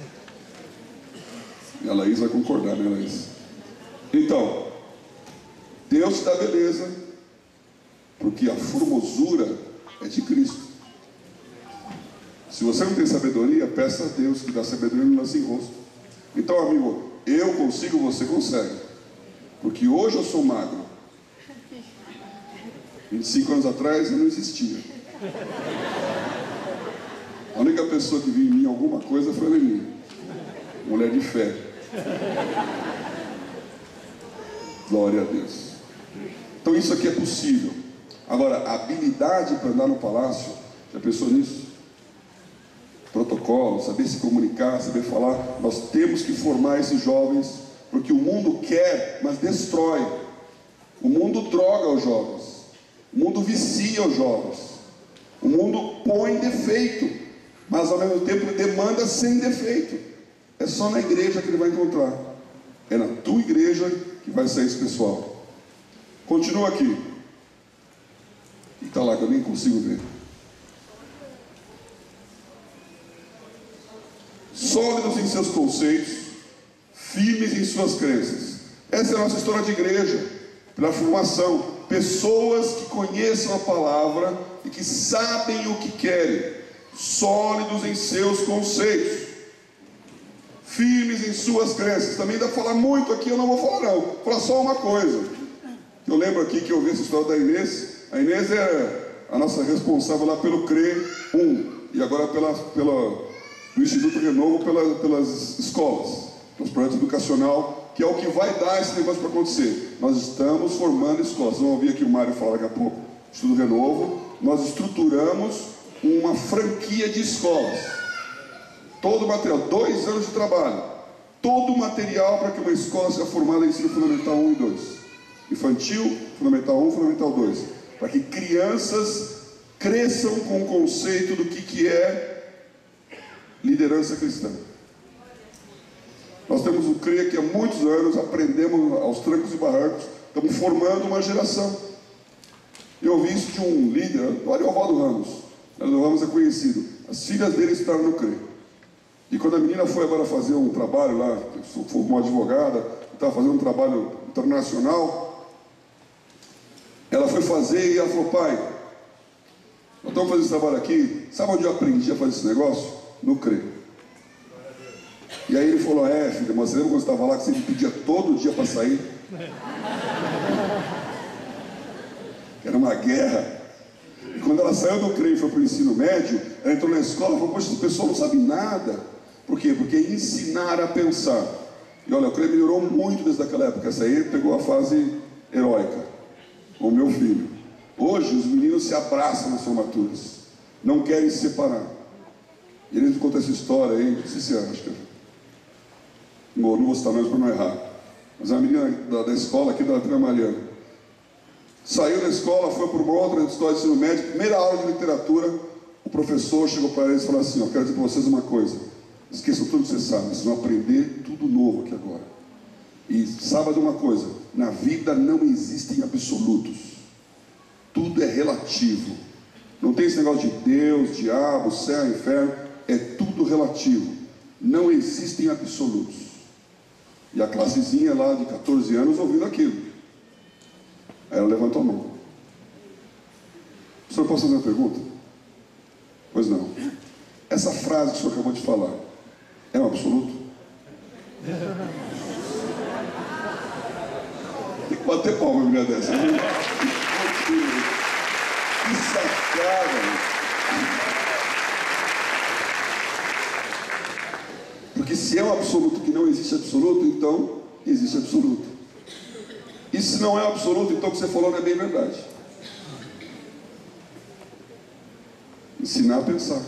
E a Laís vai concordar, né, Laís? Então, Deus te dá beleza, porque a formosura é de Cristo. Se você não tem sabedoria, peça a Deus que dá sabedoria no lance em rosto. Então, amigo, eu consigo, você consegue. Porque hoje eu sou magro. vinte e cinco anos atrás eu não existia. A única pessoa que viu em mim alguma coisa foi a Leninha, mulher de fé. Glória a Deus. Então isso aqui é possível. Agora, a habilidade para andar no palácio, já pensou nisso? Protocolo, saber se comunicar, saber falar. Nós temos que formar esses jovens, porque o mundo quer, mas destrói. O mundo droga os jovens. O mundo vicia os jovens. O mundo põe defeito, mas ao mesmo tempo demanda sem defeito. É só na igreja que ele vai encontrar. É na tua igreja que vai sair esse pessoal. Continua aqui. E está lá que eu nem consigo ver. Sólidos em seus conceitos, firmes em suas crenças. Essa é a nossa história de igreja, pela formação. Pessoas que conheçam a palavra e que sabem o que querem, sólidos em seus conceitos, firmes em suas crenças. Também dá para falar muito aqui, eu não vou falar não, vou falar só uma coisa. Eu lembro aqui que eu vi essa história da Inês. A Inês é a nossa responsável lá pelo C R E um, e agora pela, pela, no Instituto Renovo, pela, pelas escolas, pelos projetos educacional, que é o que vai dar esse negócio para acontecer. Nós estamos formando escolas. Vocês vão ouvir aqui o Mário falar daqui a pouco. Instituto Renovo, nós estruturamos uma franquia de escolas. Todo o material, dois anos de trabalho, todo o material para que uma escola seja formada em ensino fundamental um e dois. Infantil, fundamental um, fundamental dois. Para que crianças cresçam com o conceito do que, que é liderança cristã. Nós temos o C R E que há muitos anos aprendemos aos trancos e barrancos, estamos formando uma geração. Eu ouvi isso de um líder, o Ariovaldo Ramos. O Ariovaldo Ramos é conhecido. As filhas dele estavam no C R E. E quando a menina foi agora fazer um trabalho lá, foi uma advogada, estava fazendo um trabalho internacional, ela foi fazer e ela falou: pai, nós estamos fazendo esse trabalho aqui, sabe onde eu aprendi a fazer esse negócio? No C R E. E aí ele falou: é, filha, mas você lembra quando você estava lá que você me pedia todo dia para sair? Era uma guerra. E quando ela saiu do C R E e foi para o ensino médio, ela entrou na escola e falou: poxa, esse pessoal não sabe nada. Por quê? Porque ensinar a pensar. E olha, o C R E melhorou muito desde aquela época. Essa aí pegou a fase heróica, com o meu filho. Hoje os meninos se abraçam nas formaturas, não querem se separar. E eles me contam essa história aí, não sei se acha, acho que não vou citar mais para não errar, mas a menina da, da escola aqui da Vila Mariana saiu da escola, foi para uma outra escola de ensino médio, primeira aula de literatura, o professor chegou para eles e falou assim: eu quero dizer para vocês uma coisa, esqueçam tudo que vocês sabem, vocês vão aprender tudo novo aqui agora. E saiba de uma coisa, na vida não existem absolutos, tudo é relativo, não tem esse negócio de Deus, diabo, céu, inferno, é tudo relativo, não existem absolutos. E a classezinha lá de quatorze anos ouvindo aquilo. Aí ela levantou a mão. O senhor, posso fazer uma pergunta? Pois não. Essa frase que o senhor acabou de falar é um absoluto? Tem que bater palma, mulher dessa. Que sacada! Porque se é um absoluto que não existe absoluto, então existe absoluto. E se não é absoluto, então o que você falou não é bem verdade. Ensinar a pensar.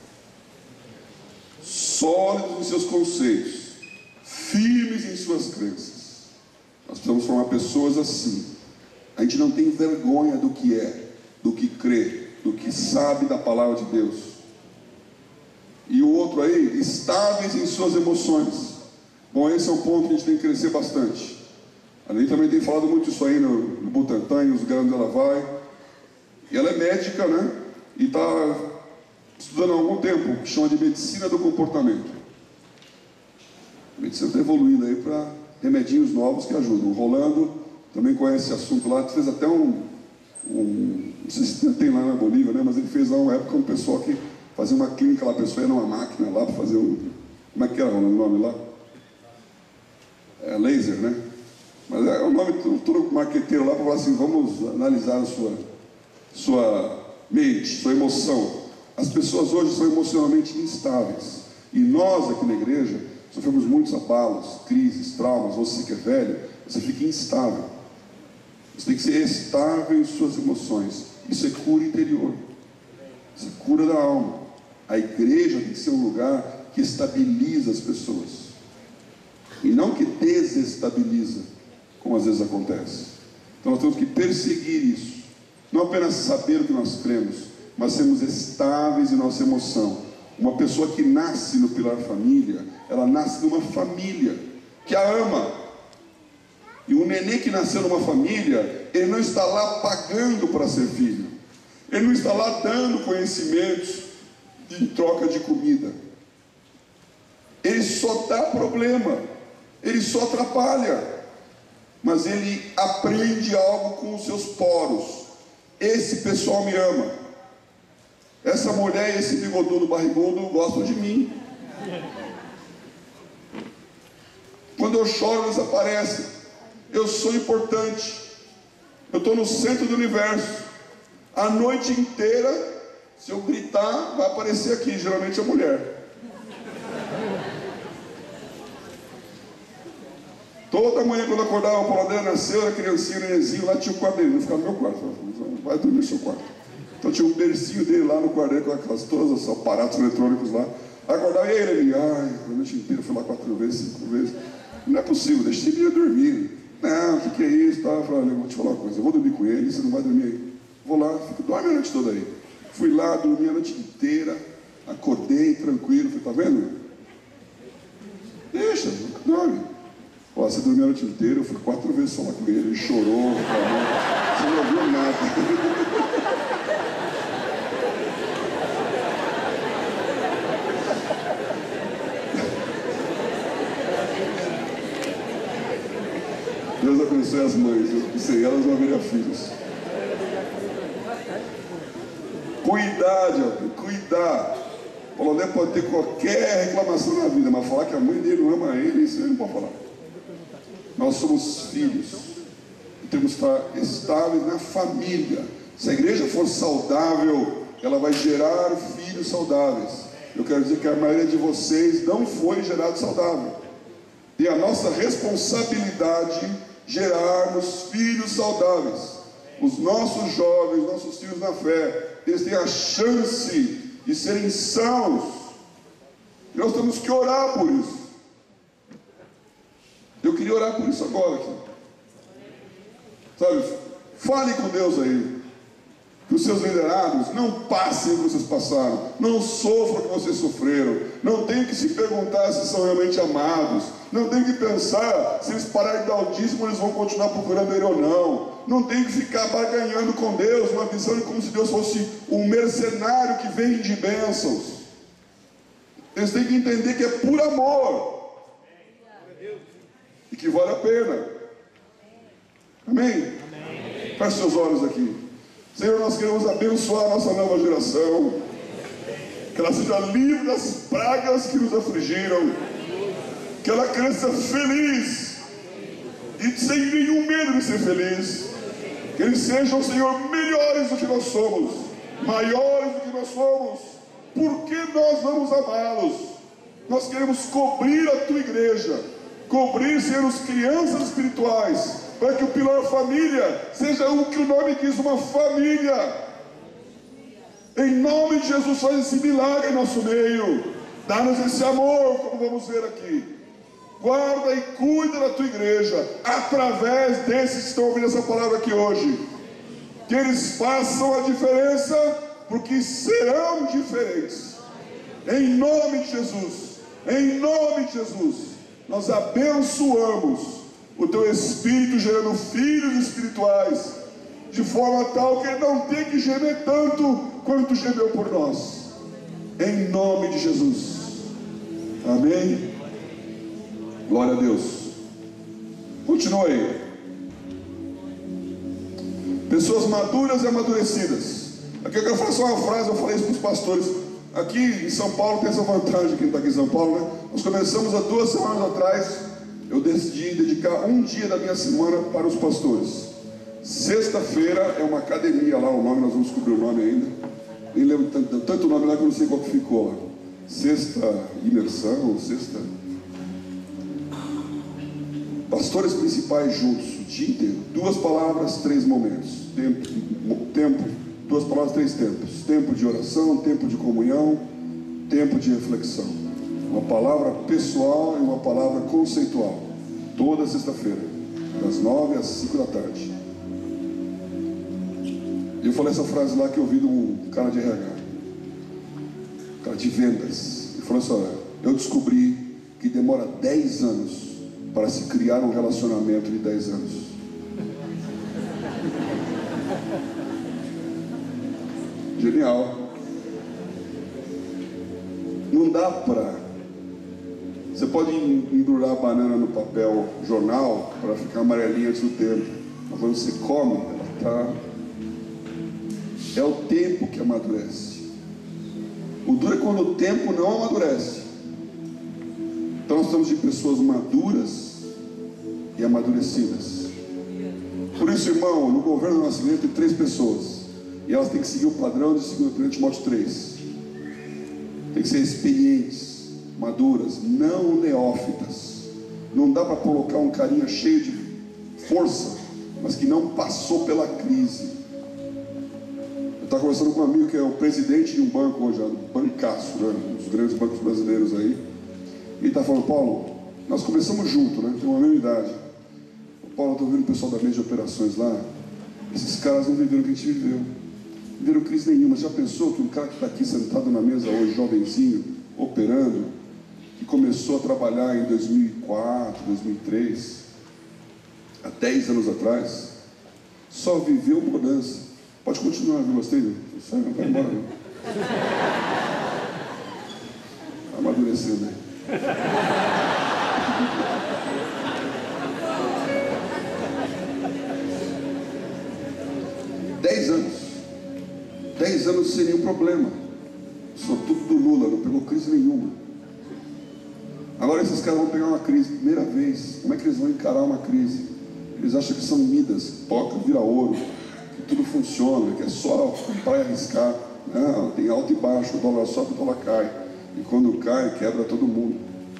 Sólidos em seus conceitos, firmes em suas crenças. Nós precisamos formar pessoas assim. A gente não tem vergonha do que é, do que crê, do que sabe da palavra de Deus. E o outro aí, estáveis em suas emoções. Bom, esse é um ponto que a gente tem que crescer bastante. A gente também tem falado muito isso aí no, no Butantan, nos lugares onde ela vai. E ela é médica, né? E está estudando há algum tempo, que chama de medicina do comportamento. A medicina está evoluindo aí para remedinhos novos que ajudam. O Rolando também conhece esse assunto lá, fez até um, um não sei se tem lá na Bolívia, né? Mas ele fez lá uma época um pessoal que fazer uma clínica lá, a pessoa ia numa máquina lá para fazer um... Como é que era o nome lá? É laser, né? Mas é o nome, todo marqueteiro lá para falar assim, vamos analisar a sua, sua mente, sua emoção. As pessoas hoje são emocionalmente instáveis. E nós aqui na igreja sofremos muitos abalos, crises, traumas. Você que é velho, você fica instável. Você tem que ser estável em suas emoções. Isso é cura interior. Isso é cura da alma. A igreja tem que ser um lugar que estabiliza as pessoas. E não que desestabiliza, como às vezes acontece. Então nós temos que perseguir isso. Não apenas saber o que nós cremos, mas sermos estáveis em nossa emoção. Uma pessoa que nasce no pilar família, ela nasce numa família que a ama. E um neném que nasceu numa família, ele não está lá pagando para ser filho. Ele não está lá dando conhecimentos em troca de comida. Ele só dá problema. Ele só atrapalha. Mas ele aprende algo com os seus poros. Esse pessoal me ama. Essa mulher e esse bigodudo barrigudo gostam de mim. Quando eu choro, eles aparecem. Eu sou importante. Eu estou no centro do universo. A noite inteira, se eu gritar, vai aparecer aqui, geralmente a mulher. Toda manhã quando eu acordava, o Paulo André nasceu, era criancinha, nenenzinho, lá tinha o quarto dele, não ficava no meu quarto. Falei, vai dormir no seu quarto. Então tinha um bercinho dele lá no quarto dele, com aquelas, todos os aparatos eletrônicos lá. Aí acordava, e aí ele, ai, a noite inteira, fui lá quatro vezes, cinco vezes. Não é possível, deixa esse dia dormir. Não, o que, que é isso? Eu falei, eu vou te falar uma coisa, eu vou dormir com ele, você não vai dormir aí. Vou lá, fico, dorme a noite toda aí. Fui lá, dormi a noite inteira, acordei tranquilo, falei, tá vendo? Deixa, dorme. Ó, você dormiu a noite inteira, eu fui quatro vezes falar com ele, ele chorou, reclamou, você não ouviu nada. Deus abençoe as mães, eu sem elas não haveria filhos. Cuidar, Diabo, cuidar. O Polonês pode ter qualquer reclamação na vida, mas falar que a mãe dele não ama ele, isso ele não pode falar. Nós somos filhos e temos que estar estáveis na família. Se a igreja for saudável, ela vai gerar filhos saudáveis. Eu quero dizer que a maioria de vocês não foi gerado saudável. E a nossa responsabilidade gerarmos filhos saudáveis. Os nossos jovens, nossos filhos na fé, eles têm a chance de serem sãos. E nós temos que orar por isso. Eu queria orar por isso agora aqui. Sabe, fale com Deus aí. Que os seus liderados não passem o que vocês passaram. Não sofram o que vocês sofreram. Não tem que se perguntar se são realmente amados. Não tem que pensar se eles pararem de dar o dízimo, eles vão continuar procurando ele ou não. Não tem que ficar barganhando com Deus, uma visão de como se Deus fosse um mercenário que vende de bênçãos. Eles têm que entender que é por amor. E que vale a pena. Amém? Amém. Feche seus olhos aqui. Senhor, nós queremos abençoar a nossa nova geração. Que ela seja livre das pragas que nos afligiram. Que ela cresça feliz. E sem nenhum medo de ser feliz. Que eles sejam, Senhor, melhores do que nós somos. Maiores do que nós somos. Porque nós vamos amá-los. Nós queremos cobrir a tua igreja. Cobrir, Senhor, os crianças espirituais, para que o pilar família seja o que o nome diz, uma família. Em nome de Jesus, faz esse milagre em nosso meio. Dá-nos esse amor, como vamos ver aqui. Guarda e cuida da tua igreja, através desses que estão ouvindo essa palavra aqui hoje. Que eles façam a diferença, porque serão diferentes. Em nome de Jesus, em nome de Jesus. Nós abençoamos o teu Espírito gerando filhos espirituais, de forma tal que ele não tenha que gemer tanto quanto gemeu por nós. Em nome de Jesus. Amém. Glória a Deus. Continua aí. Pessoas maduras e amadurecidas. Aqui eu quero falar só uma frase, eu falei isso para os pastores. aqui em São Paulo tem essa vantagem, quem está aqui em São Paulo, né? Nós começamos há duas semanas atrás. Eu decidi dedicar um dia da minha semana para os pastores. Sexta-feira é uma academia lá, o nome, nós vamos descobrir o nome ainda. Nem lembro tanto, tanto nome lá que eu não sei qual que ficou lá. Sexta imersão, sexta... Pastores principais juntos, o dia inteiro. Duas palavras, três momentos. Tempo, tempo, duas palavras, três tempos. Tempo de oração, tempo de comunhão, tempo de reflexão. Uma palavra pessoal e uma palavra conceitual. Toda sexta-feira, das nove às cinco da tarde. E eu falei essa frase lá que eu ouvi de um cara de R H, um cara de vendas. Ele falou assim: olha, eu descobri que demora dez anos para se criar um relacionamento de dez anos. Genial. Não dá para... Você pode embrulhar a banana no papel jornal para ficar amarelinha antes do tempo, mas quando você come, ela está... É o tempo que amadurece. O duro é quando o tempo não amadurece. Então nós estamos de pessoas maduras e amadurecidas. Por isso, irmão, no governo do nosso igreja tem três pessoas, e elas têm que seguir o padrão de dois Timóteo três. Tem que ser experientes, maduras, não neófitas. Não dá para colocar um carinha cheio de força, mas que não passou pela crise. Eu estava conversando com um amigo que é o presidente de um banco hoje, um bancaço, né? Um dos grandes bancos brasileiros aí. E ele está falando: Paulo, nós começamos junto, né? Tem uma mesma idade. Paulo, eu estou vendo o pessoal da mesa de operações lá. Esses caras não viveram o que a gente viveu. Não viveram crise nenhuma. Já pensou que um cara que está aqui sentado na mesa hoje, jovenzinho, operando, que começou a trabalhar em dois mil e quatro, dois mil e três, há dez anos atrás, só viveu bonança. Pode continuar, viu? Gostei? Não vai embora, não. Amadurecendo aí. Dez anos. Dez anos sem nenhum problema. Só tudo do Lula, não pegou crise nenhuma. Agora esses caras vão pegar uma crise, primeira vez. Como é que eles vão encarar uma crise? Eles acham que são Midas, toca, vira ouro, que tudo funciona, que é só comprar e arriscar. Não, tem alto e baixo, o dólar sobe, o dólar cai. E quando cai, quebra todo mundo.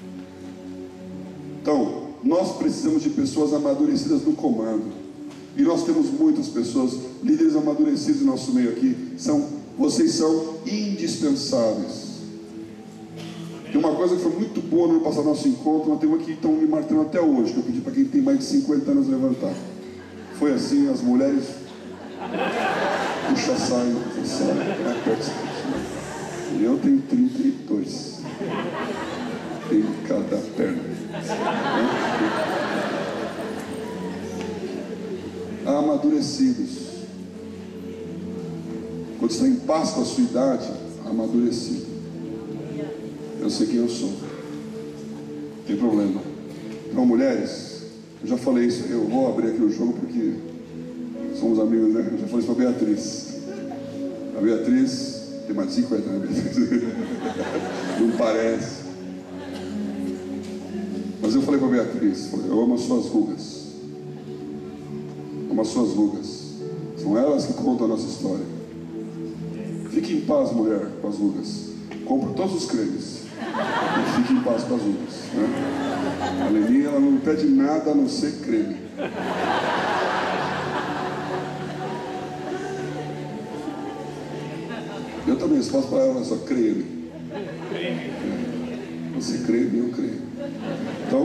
Então, nós precisamos de pessoas amadurecidas no comando. E nós temos muitas pessoas, líderes amadurecidos no nosso meio aqui. São, vocês são indispensáveis. Tem uma coisa que foi muito boa no ano passado, nosso encontro, mas tem uma que estão me martelando até hoje, que eu pedi para quem tem mais de cinquenta anos levantar. Foi assim: as mulheres puxa a saia, e eu tenho trinta e dois em cada perna. Amadurecidos. Quando está em paz com a sua idade, amadurecido. Eu sei quem eu sou. Não tem problema. Então, mulheres, eu já falei isso. Eu vou abrir aqui o jogo porque somos amigos, né? Eu já falei isso para a Beatriz. A Beatriz tem mais de cinquenta, né, Beatriz? Não parece. Mas eu falei para a Beatriz: eu amo as suas rugas. Amo as suas rugas. São elas que contam a nossa história. Fique em paz, mulher, com as rugas. Compre todos os cremes e fique em paz com as rugas, né? A Leninha, ela não pede nada a não ser creme. Eu também, se posso falar, ela só creme. É. Você creme, eu creme. Então,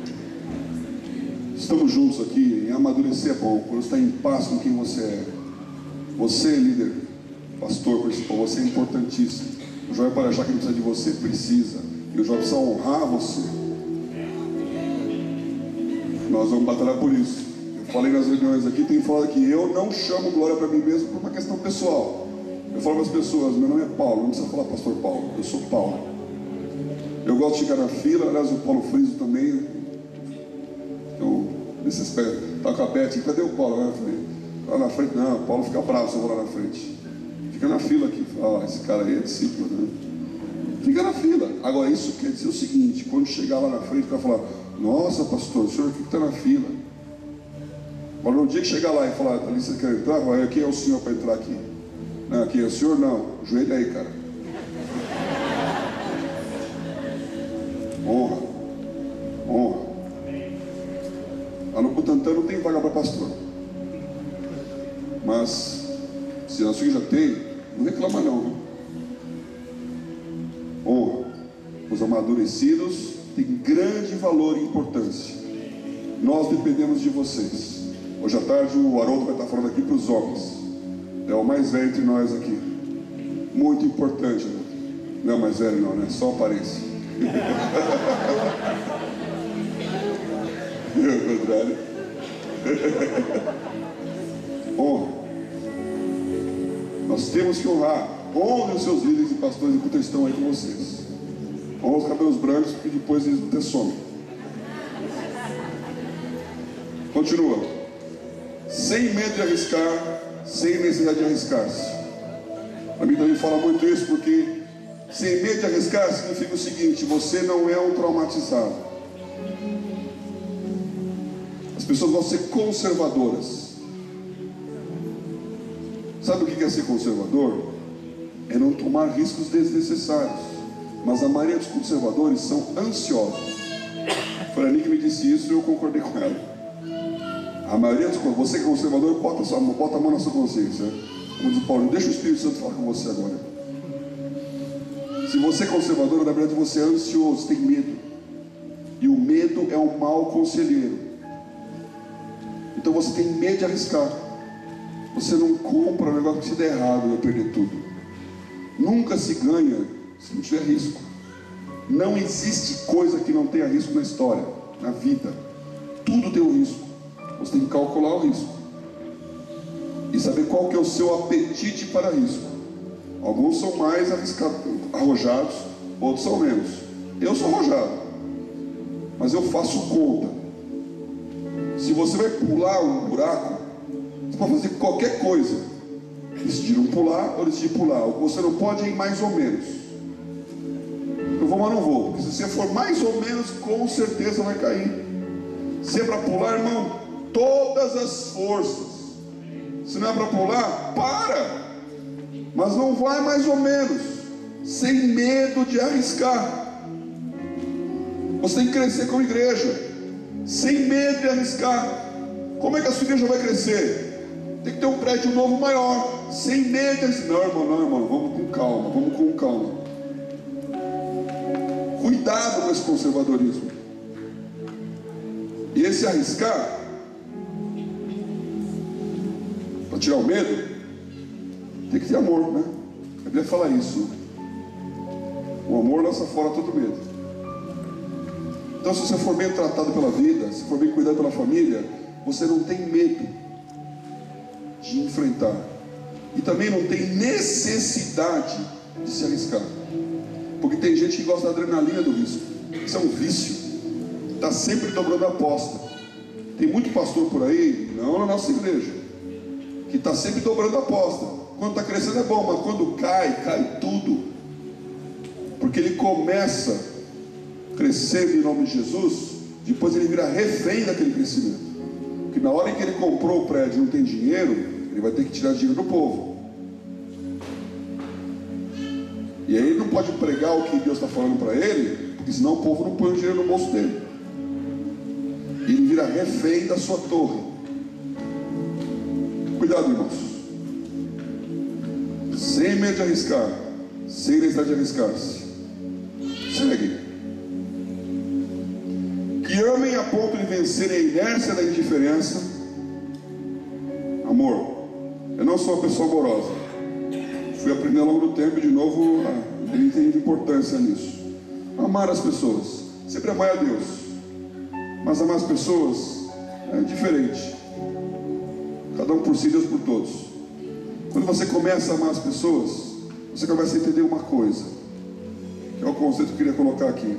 estamos juntos aqui. Em amadurecer é bom. Quando está em paz com quem você é. Você, líder, pastor principal, você é importantíssimo. O Joel pode achar que não precisa de você, precisa. E o Joel precisa honrar você. Nós vamos batalhar por isso. Eu falei nas reuniões aqui, tenho falado que eu não chamo glória para mim mesmo por uma questão pessoal. Eu falo para as pessoas: meu nome é Paulo, não precisa falar pastor Paulo, eu sou Paulo. Eu gosto de ficar na fila, aliás o Paulo Friso também. Então, nesse aspecto, tá com a Beth, cadê o Paulo? Eu falei: lá na frente. Não, o Paulo fica bravo se eu vou lá na frente. Fica na fila aqui. Ah, esse cara aí é discípulo, né? Fica na fila. Agora, isso quer dizer o seguinte: quando chegar lá na frente, vai falar: nossa, pastor, o senhor que está na fila. Agora, no dia que chegar lá e falar: ali você quer entrar? Vai, quem é o senhor para entrar aqui? Não, quem é o senhor? Não. Joelho aí, cara. Honra. Honra. Lá no Butantã não tem vaga para pastor. Mas, se na sua já tem, não reclama não. Viu? Honra. Os amadurecidos têm grande valor e importância. Nós dependemos de vocês. Hoje à tarde o Haroldo vai estar falando aqui para os homens. É o mais velho entre nós aqui. Muito importante. Não é o mais velho não, né? Só aparência. E o contrário. Honra. Nós temos que honrar. Honre os seus líderes e pastores enquanto estão aí com vocês. Honra os cabelos brancos, porque depois eles vão ter sono. Continua. Sem medo de arriscar, sem necessidade de arriscar-se. Para mim também fala muito isso, porque sem medo de arriscar significa o seguinte: você não é um traumatizado. As pessoas vão ser conservadoras. Sabe o que é ser conservador? É não tomar riscos desnecessários. Mas a maioria dos conservadores são ansiosos. Foi a Nick que me disse isso e eu concordei com ela. A maioria dos conservadores, você que é conservador, bota, sua, bota a mão na sua consciência. Como diz Paulo, deixa o Espírito Santo falar com você agora. Se você é conservador, na verdade você é ansioso, tem medo. E o medo é um mau conselheiro. Então você tem medo de arriscar. Você não compra um negócio que se der errado, vai perder tudo. Nunca se ganha se não tiver risco. Não existe coisa que não tenha risco na história, na vida. Tudo tem um risco. Você tem que calcular o risco e saber qual que é o seu apetite para risco. Alguns são mais arriscados, arrojados, outros são menos. Eu sou arrojado, mas eu faço conta. Se você vai pular um buraco, você pode fazer qualquer coisa. Decidir não pular ou decidir pular. O que você não pode é ir mais ou menos. Eu vou, mas não vou. Porque se você for mais ou menos, com certeza vai cair. Se é para pular, irmão, todas as forças. Se não é para pular, para. Mas não vai mais ou menos, sem medo de arriscar. Você tem que crescer como igreja, sem medo de arriscar. Como é que a sua igreja vai crescer? Tem que ter um prédio novo maior, sem medo de arriscar. Não, irmão, não, irmão, vamos com calma, vamos com calma. Cuidado com esse conservadorismo. E esse arriscar, para tirar o medo, tem que ter amor, né? A Bíblia fala isso. O amor lança fora todo medo. Então, se você for bem tratado pela vida, se for bem cuidado pela família, você não tem medo de enfrentar. E também não tem necessidade de se arriscar. Porque tem gente que gosta da adrenalina do risco. Isso é um vício. Está sempre dobrando a aposta. Tem muito pastor por aí, não na nossa igreja, que está sempre dobrando a aposta. Quando está crescendo é bom, mas quando cai, cai tudo. Porque ele começa crescendo em nome de Jesus, depois ele vira refém daquele crescimento. Porque na hora em que ele comprou o prédio e não tem dinheiro, ele vai ter que tirar dinheiro do povo. E aí ele não pode pregar o que Deus está falando para ele, porque senão o povo não põe o dinheiro no bolso dele. E ele vira refém da sua torre. Cuidado, irmãos. Sem medo de arriscar, sem necessidade de arriscar-se. Segue. Que amem a ponto de vencerem a inércia da indiferença. Amor. Eu não sou uma pessoa amorosa. Fui aprender ao longo do tempo e de novo ele tem importância nisso. Amar as pessoas. Sempre amar a Deus. Mas amar as pessoas é diferente. Cada um por si, Deus por todos. Quando você começa a amar as pessoas, você começa a entender uma coisa, que é o conceito que eu queria colocar aqui: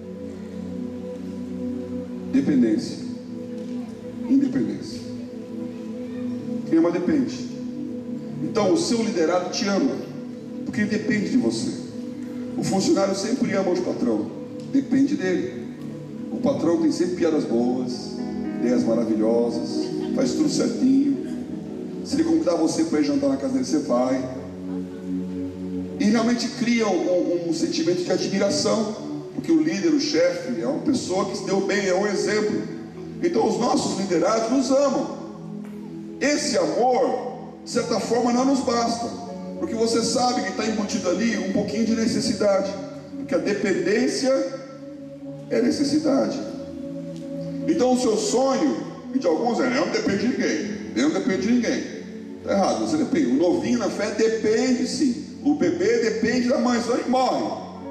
dependência. Independência. Quem ama depende. Então o seu liderado te ama, porque ele depende de você. O funcionário sempre ama o patrão, depende dele. O patrão tem sempre piadas boas, ideias maravilhosas, faz tudo certinho. Se ele convidar você para ir jantar na casa dele, você vai. E realmente cria um, um sentimento de admiração, porque o líder, o chefe, é uma pessoa que se deu bem, é um exemplo. Então os nossos liderados nos amam. Esse amor, de certa forma, não nos basta, porque você sabe que está embutido ali um pouquinho de necessidade, porque a dependência é necessidade. Então o seu sonho, e de alguns é, eu não dependo de ninguém, eu não dependo de ninguém. Está errado, você depende. O novinho na fé depende sim. O bebê depende da mãe, senão ele morre.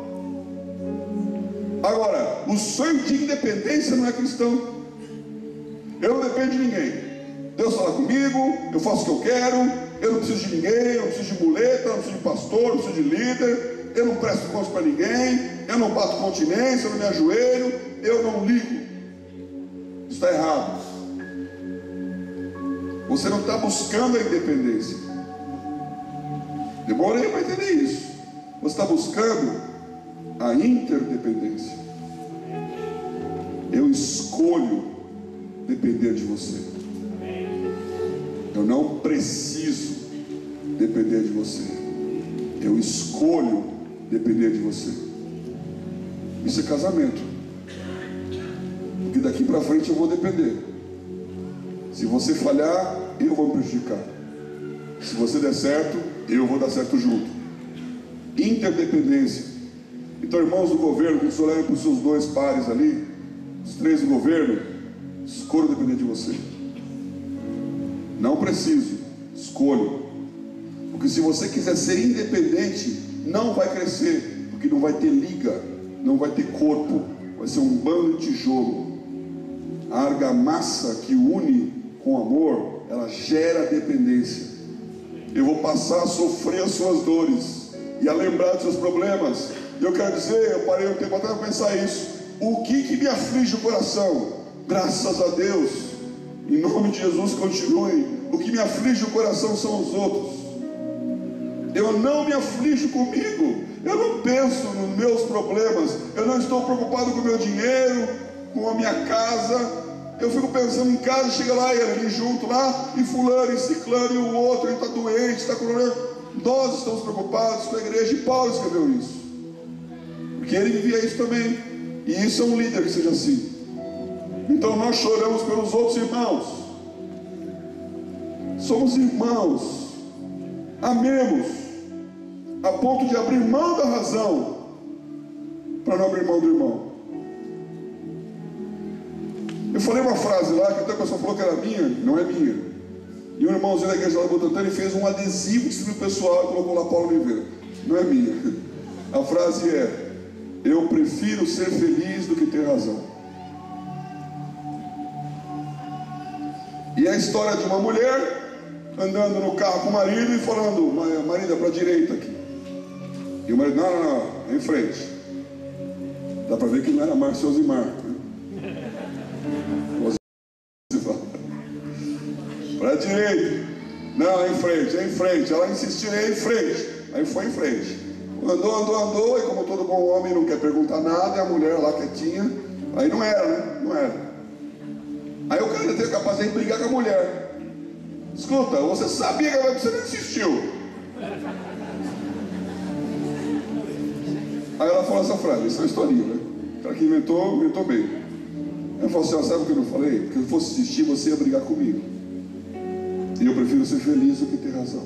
Agora, o sonho de independência não é cristão. Eu não dependo de ninguém. Deus fala comigo, eu faço o que eu quero, eu não preciso de ninguém, eu não preciso de muleta, eu não preciso de pastor, eu não preciso de líder, eu não presto contas para ninguém, eu não bato continência, eu não me ajoelho, eu não ligo. Isso está errado. Você não está buscando a independência. Demorei para entender isso. Você está buscando a interdependência. Eu escolho depender de você. Eu não preciso depender de você. Eu escolho depender de você. Isso é casamento. Porque daqui para frente eu vou depender. Se você falhar, eu vou me prejudicar. Se você der certo, eu vou dar certo junto. Interdependência. Então, irmãos do governo, que o senhor olha para os seus dois pares ali, os três do governo, escolho depender de você. Não preciso, escolho. Porque se você quiser ser independente, não vai crescer, porque não vai ter liga, não vai ter corpo, vai ser um bando de tijolo. A argamassa que une com amor, ela gera dependência. Eu vou passar a sofrer as suas dores e a lembrar dos seus problemas. E eu quero dizer, eu parei um tempo até para pensar isso. O que que me aflige o coração? Graças a Deus, em nome de Jesus, continue. O que me aflige o coração são os outros. Eu não me aflijo comigo. Eu não penso nos meus problemas. Eu não estou preocupado com o meu dinheiro, com a minha casa. Eu fico pensando em casa, chega lá ele ali junto lá, e fulano, e ciclano, e o outro, ele está doente, está com problema. Nós estamos preocupados com a igreja, e Paulo escreveu isso, porque ele vivia isso também. E isso é um líder que seja assim. Então nós choramos pelos outros irmãos. Somos irmãos. Amemos a ponto de abrir mão da razão para não abrir mão do irmão. Eu falei uma frase lá que até a pessoa falou que era minha, não é minha. E um irmãozinho da igreja lá do Butantã, ele fez um adesivo de pessoal e colocou lá Paulo Oliveira. Não é minha. A frase é: eu prefiro ser feliz do que ter razão. E a história de uma mulher andando no carro com o marido e falando: marido, é para a direita aqui. E o marido: não, não, não, é em frente. Dá para ver que não era Márcio Osimar. Para a direita. Não, é em frente, é em frente. Ela insistiu, é em frente. Aí foi em frente. Andou, andou, andou. E como todo bom homem não quer perguntar nada, e a mulher lá quietinha. Aí não era, né? Não era. Aí o cara ainda teve capacidade de brigar com a mulher. Escuta, você sabia que você não insistiu. Aí ela falou essa frase, isso é uma historinha, né? O cara que inventou, inventou bem. Ela falou assim: ó, sabe o que eu não falei? Porque se eu fosse insistir, você ia brigar comigo. E eu prefiro ser feliz do que ter razão.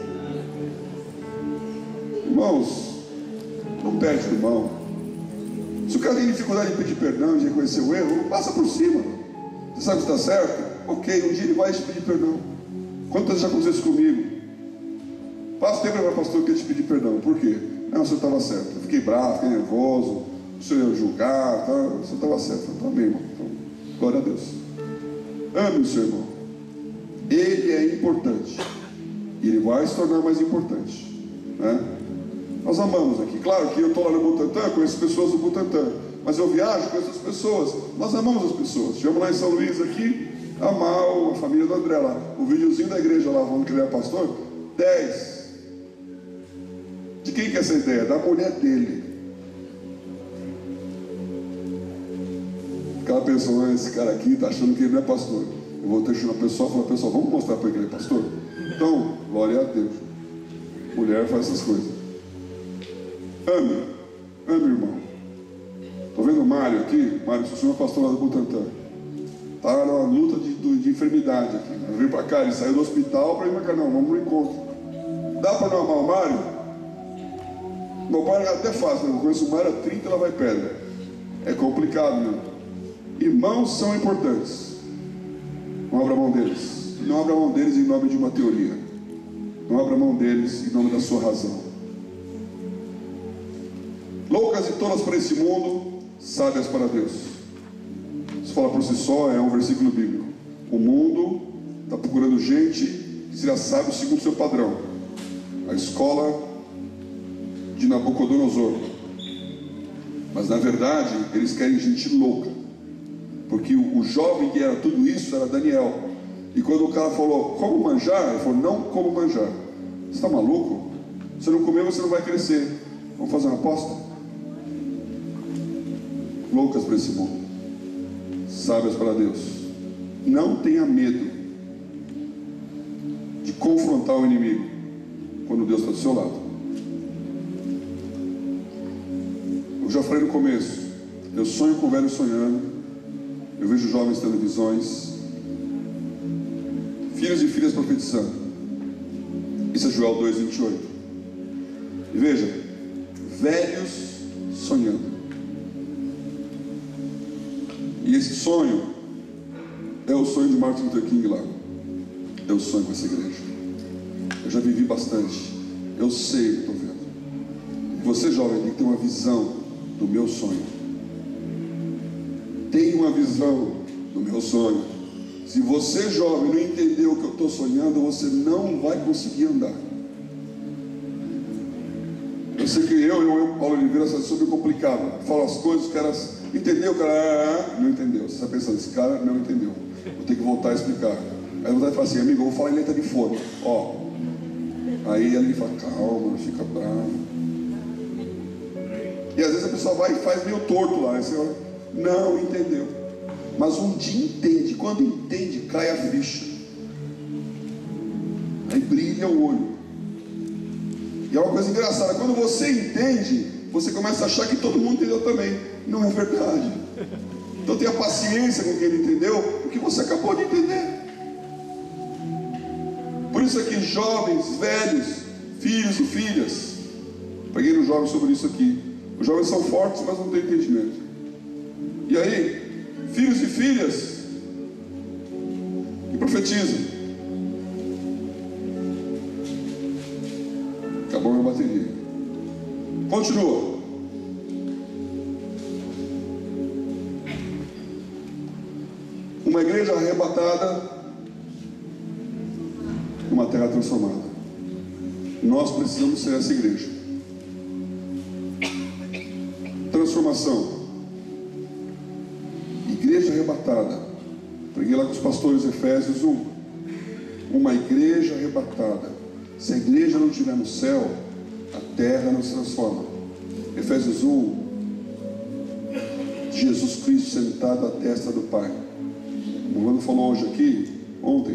Irmãos, não perde o irmão. Se o cara tem dificuldade de pedir perdão, de reconhecer o erro, passa por cima. Você sabe que está certo? Ok, um dia ele vai te pedir perdão. Quantas vezes já aconteceu isso comigo? Passa o tempo para o pastor que te pedir perdão. Por quê? Não, o senhor estava certo. Eu fiquei bravo, fiquei nervoso. O senhor ia julgar, tá? O senhor estava certo. Então, amém, irmão. Então, glória a Deus. Ame o seu irmão. Ele é importante. E ele vai se tornar mais importante, né? Nós amamos aqui. Claro que eu estou lá no Butantã, conheço pessoas do Butantã, mas eu viajo com essas pessoas. Nós amamos as pessoas. Chegamos lá em São Luís aqui, amar a família do André lá. O videozinho da igreja lá, falando que ele é pastor. Dez. De quem que é essa ideia? Da mulher dele. Aquela pessoa, ah, esse cara aqui está achando que ele não é pastor. Eu vou ter que chamar a pessoa e falar, pessoal, vamos mostrar para ele que ele é pastor? Então, glória a Deus. Mulher faz essas coisas. Ame, ame, irmão. Estou vendo o Mário aqui. Mário, se o senhor é pastor lá do Butantã, está numa luta de, de, de enfermidade aqui. Ele veio para cá, ele saiu do hospital para ir para cá. Não, vamos no encontro. Dá para não amar o Mário? Meu pai é até fácil, né? Eu conheço o Mário há trinta, ela vai pedra. É complicado, né? Irmãos são importantes. Não abra mão deles. Não abra mão deles em nome de uma teoria. Não abra mão deles em nome da sua razão. Loucas e tolas para esse mundo, sábias para Deus. Isso fala por si só, é um versículo bíblico. O mundo está procurando gente que seja sábio segundo o seu padrão. A escola de Nabucodonosor. Mas na verdade eles querem gente louca, porque o, o jovem que era tudo isso era Daniel. E quando o cara falou, como manjar? Ele falou, não como manjar. Você está maluco? Se não comer você não vai crescer. Vamos fazer uma aposta? Loucas para esse mundo, sábias para Deus. Não tenha medo de confrontar o inimigo quando Deus está do seu lado. Eu já falei no começo, eu sonho com o velho sonhando, eu vejo jovens tendo visões, filhos e filhas profetizando. Isso é Joel dois, vinte e oito. E veja, velhos sonhando. E esse sonho é o sonho de Martin Luther King lá. É o sonho com essa igreja. Eu já vivi bastante. Eu sei o que estou vendo. E você, jovem, tem que ter uma visão do meu sonho. Tem uma visão do meu sonho. Se você, jovem, não entender o que eu estou sonhando, você não vai conseguir andar. Eu sei que eu, eu, eu Paulo Oliveira, sou super complicado. Falo as coisas, os caras entendeu, o cara não entendeu. Você está pensando, esse cara não entendeu. Vou ter que voltar a explicar. Aí você vai falar assim, amigo, eu vou falar em letra de forma. Ó. Aí ele fala, calma, não fica bravo. E às vezes a pessoa vai e faz meio torto lá. Aí você olha, não entendeu. Mas um dia entende. Quando entende, cai a ficha. Aí brilha o olho. E é uma coisa engraçada. Quando você entende, você começa a achar que todo mundo entendeu também. Não é verdade. Então tenha paciência com quem ele entendeu, porque você acabou de entender. Por isso aqui, jovens, velhos, filhos e filhas. Peguei no jovem sobre isso aqui. Os jovens são fortes, mas não têm entendimento. E aí, filhos e filhas que profetizam. Acabou minha bateria. Continua. Uma igreja arrebatada, uma terra transformada. Nós precisamos ser essa igreja. Transformação. Igreja arrebatada. Preguei lá com os pastores Efésios um. Uma igreja arrebatada. Se a igreja não estiver no céu, a terra não se transforma. Efésios um. Jesus Cristo sentado à destra do Pai. O Mano falou hoje aqui, ontem.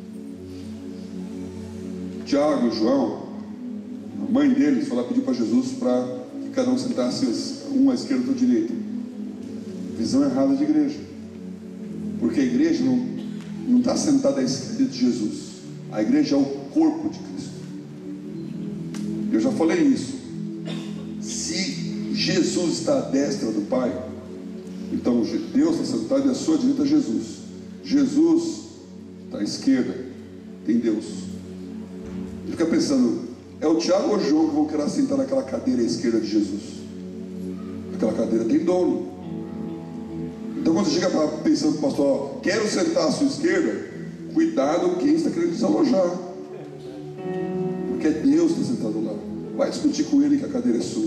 Tiago e João, a mãe deles, foi lá pedir para Jesus para que cada um sentasse um à esquerda e outro à direita. Visão errada de igreja. Porque a igreja não não está sentada à esquerda de Jesus. A igreja é o corpo de Cristo. Eu já falei isso. Se Jesus está à destra do Pai, então Deus está sentado e à sua direita Jesus. Jesus está à esquerda, tem Deus. Ele fica pensando, é o Tiago ou o João que vão querer sentar naquela cadeira à esquerda de Jesus? Aquela cadeira tem dono. Então quando você chega pensando, pastor, ó, quero sentar à sua esquerda, cuidado quem está querendo desalojar. Porque é Deus que está sentado lá. Vai discutir com ele que a cadeira é sua.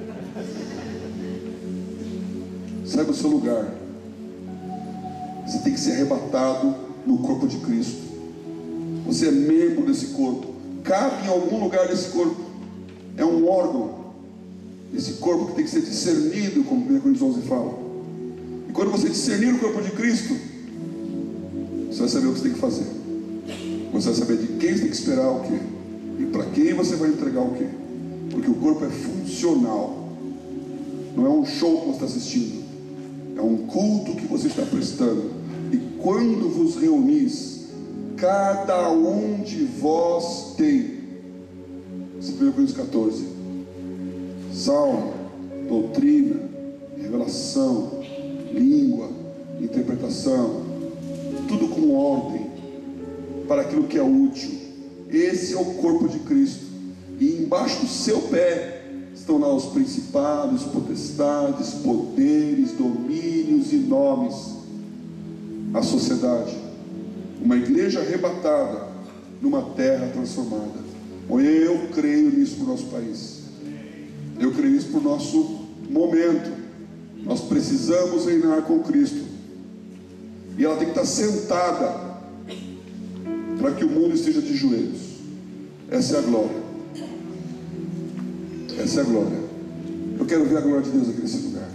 Saiba o seu lugar. Você tem que ser arrebatado no corpo de Cristo. Você é membro desse corpo. Cabe em algum lugar desse corpo. É um órgão desse corpo que tem que ser discernido, como primeira Coríntios onze fala. quando você discernir o corpo de Cristo, você vai saber o que você tem que fazer. Você vai saber de quem você tem que esperar o quê, e para quem você vai entregar o quê. Porque o corpo é funcional. Não é um show que você está assistindo, é um culto que você está prestando. E quando vos reunis, cada um de vós tem, primeira Coríntios catorze, salmo, doutrina, revelação, língua, interpretação, tudo com ordem, para aquilo que é útil. Esse é o corpo de Cristo. E embaixo do seu pé estão lá os principados, potestades, poderes, domínios e nomes. A sociedade, uma igreja arrebatada numa terra transformada. Eu creio nisso para o nosso país. Eu creio nisso para o nosso momento. Nós precisamos reinar com Cristo. E ela tem que estar sentada para que o mundo esteja de joelhos. Essa é a glória. Essa é a glória. Eu quero ver a glória de Deus aqui nesse lugar.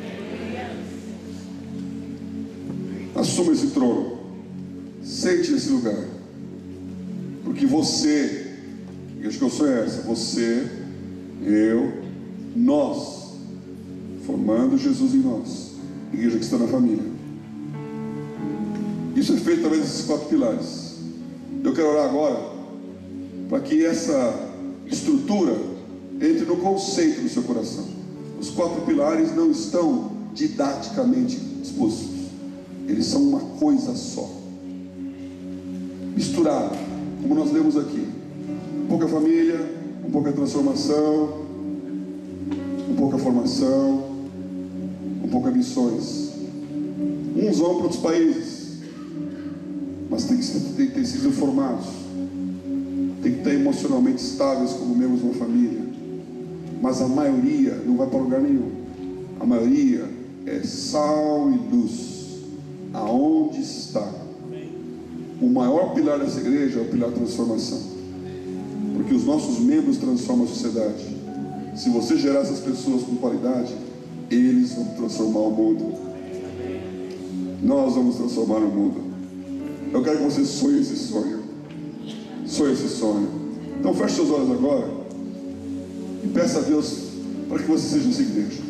Assuma esse trono. Sente nesse lugar. Porque você, acho que eu sou essa, você, eu, nós, formando Jesus em nós, igreja que está na família. Isso é feito através desses quatro pilares. Eu quero orar agora para que essa estrutura entre no conceito do seu coração. Os quatro pilares não estão didaticamente dispostos, eles são uma coisa só, misturada, como nós lemos aqui. Um pouco a família, um pouco a transformação, um pouco a formação, um pouco a missões. Uns vão para outros países, mas tem que, ser, tem que ter sido formados, tem que estar emocionalmente estáveis como membros de uma família. Mas a maioria não vai para lugar nenhum. A maioria é sal e luz. Aonde está? O maior pilar dessa igreja é o pilar da transformação, porque os nossos membros transformam a sociedade. Se você gerar essas pessoas com qualidade, eles vão transformar o mundo. Nós vamos transformar o mundo. Eu quero que você sonhe esse sonho. Sonhe esse sonho. Então feche seus olhos agora e peça a Deus para que você seja essa igreja.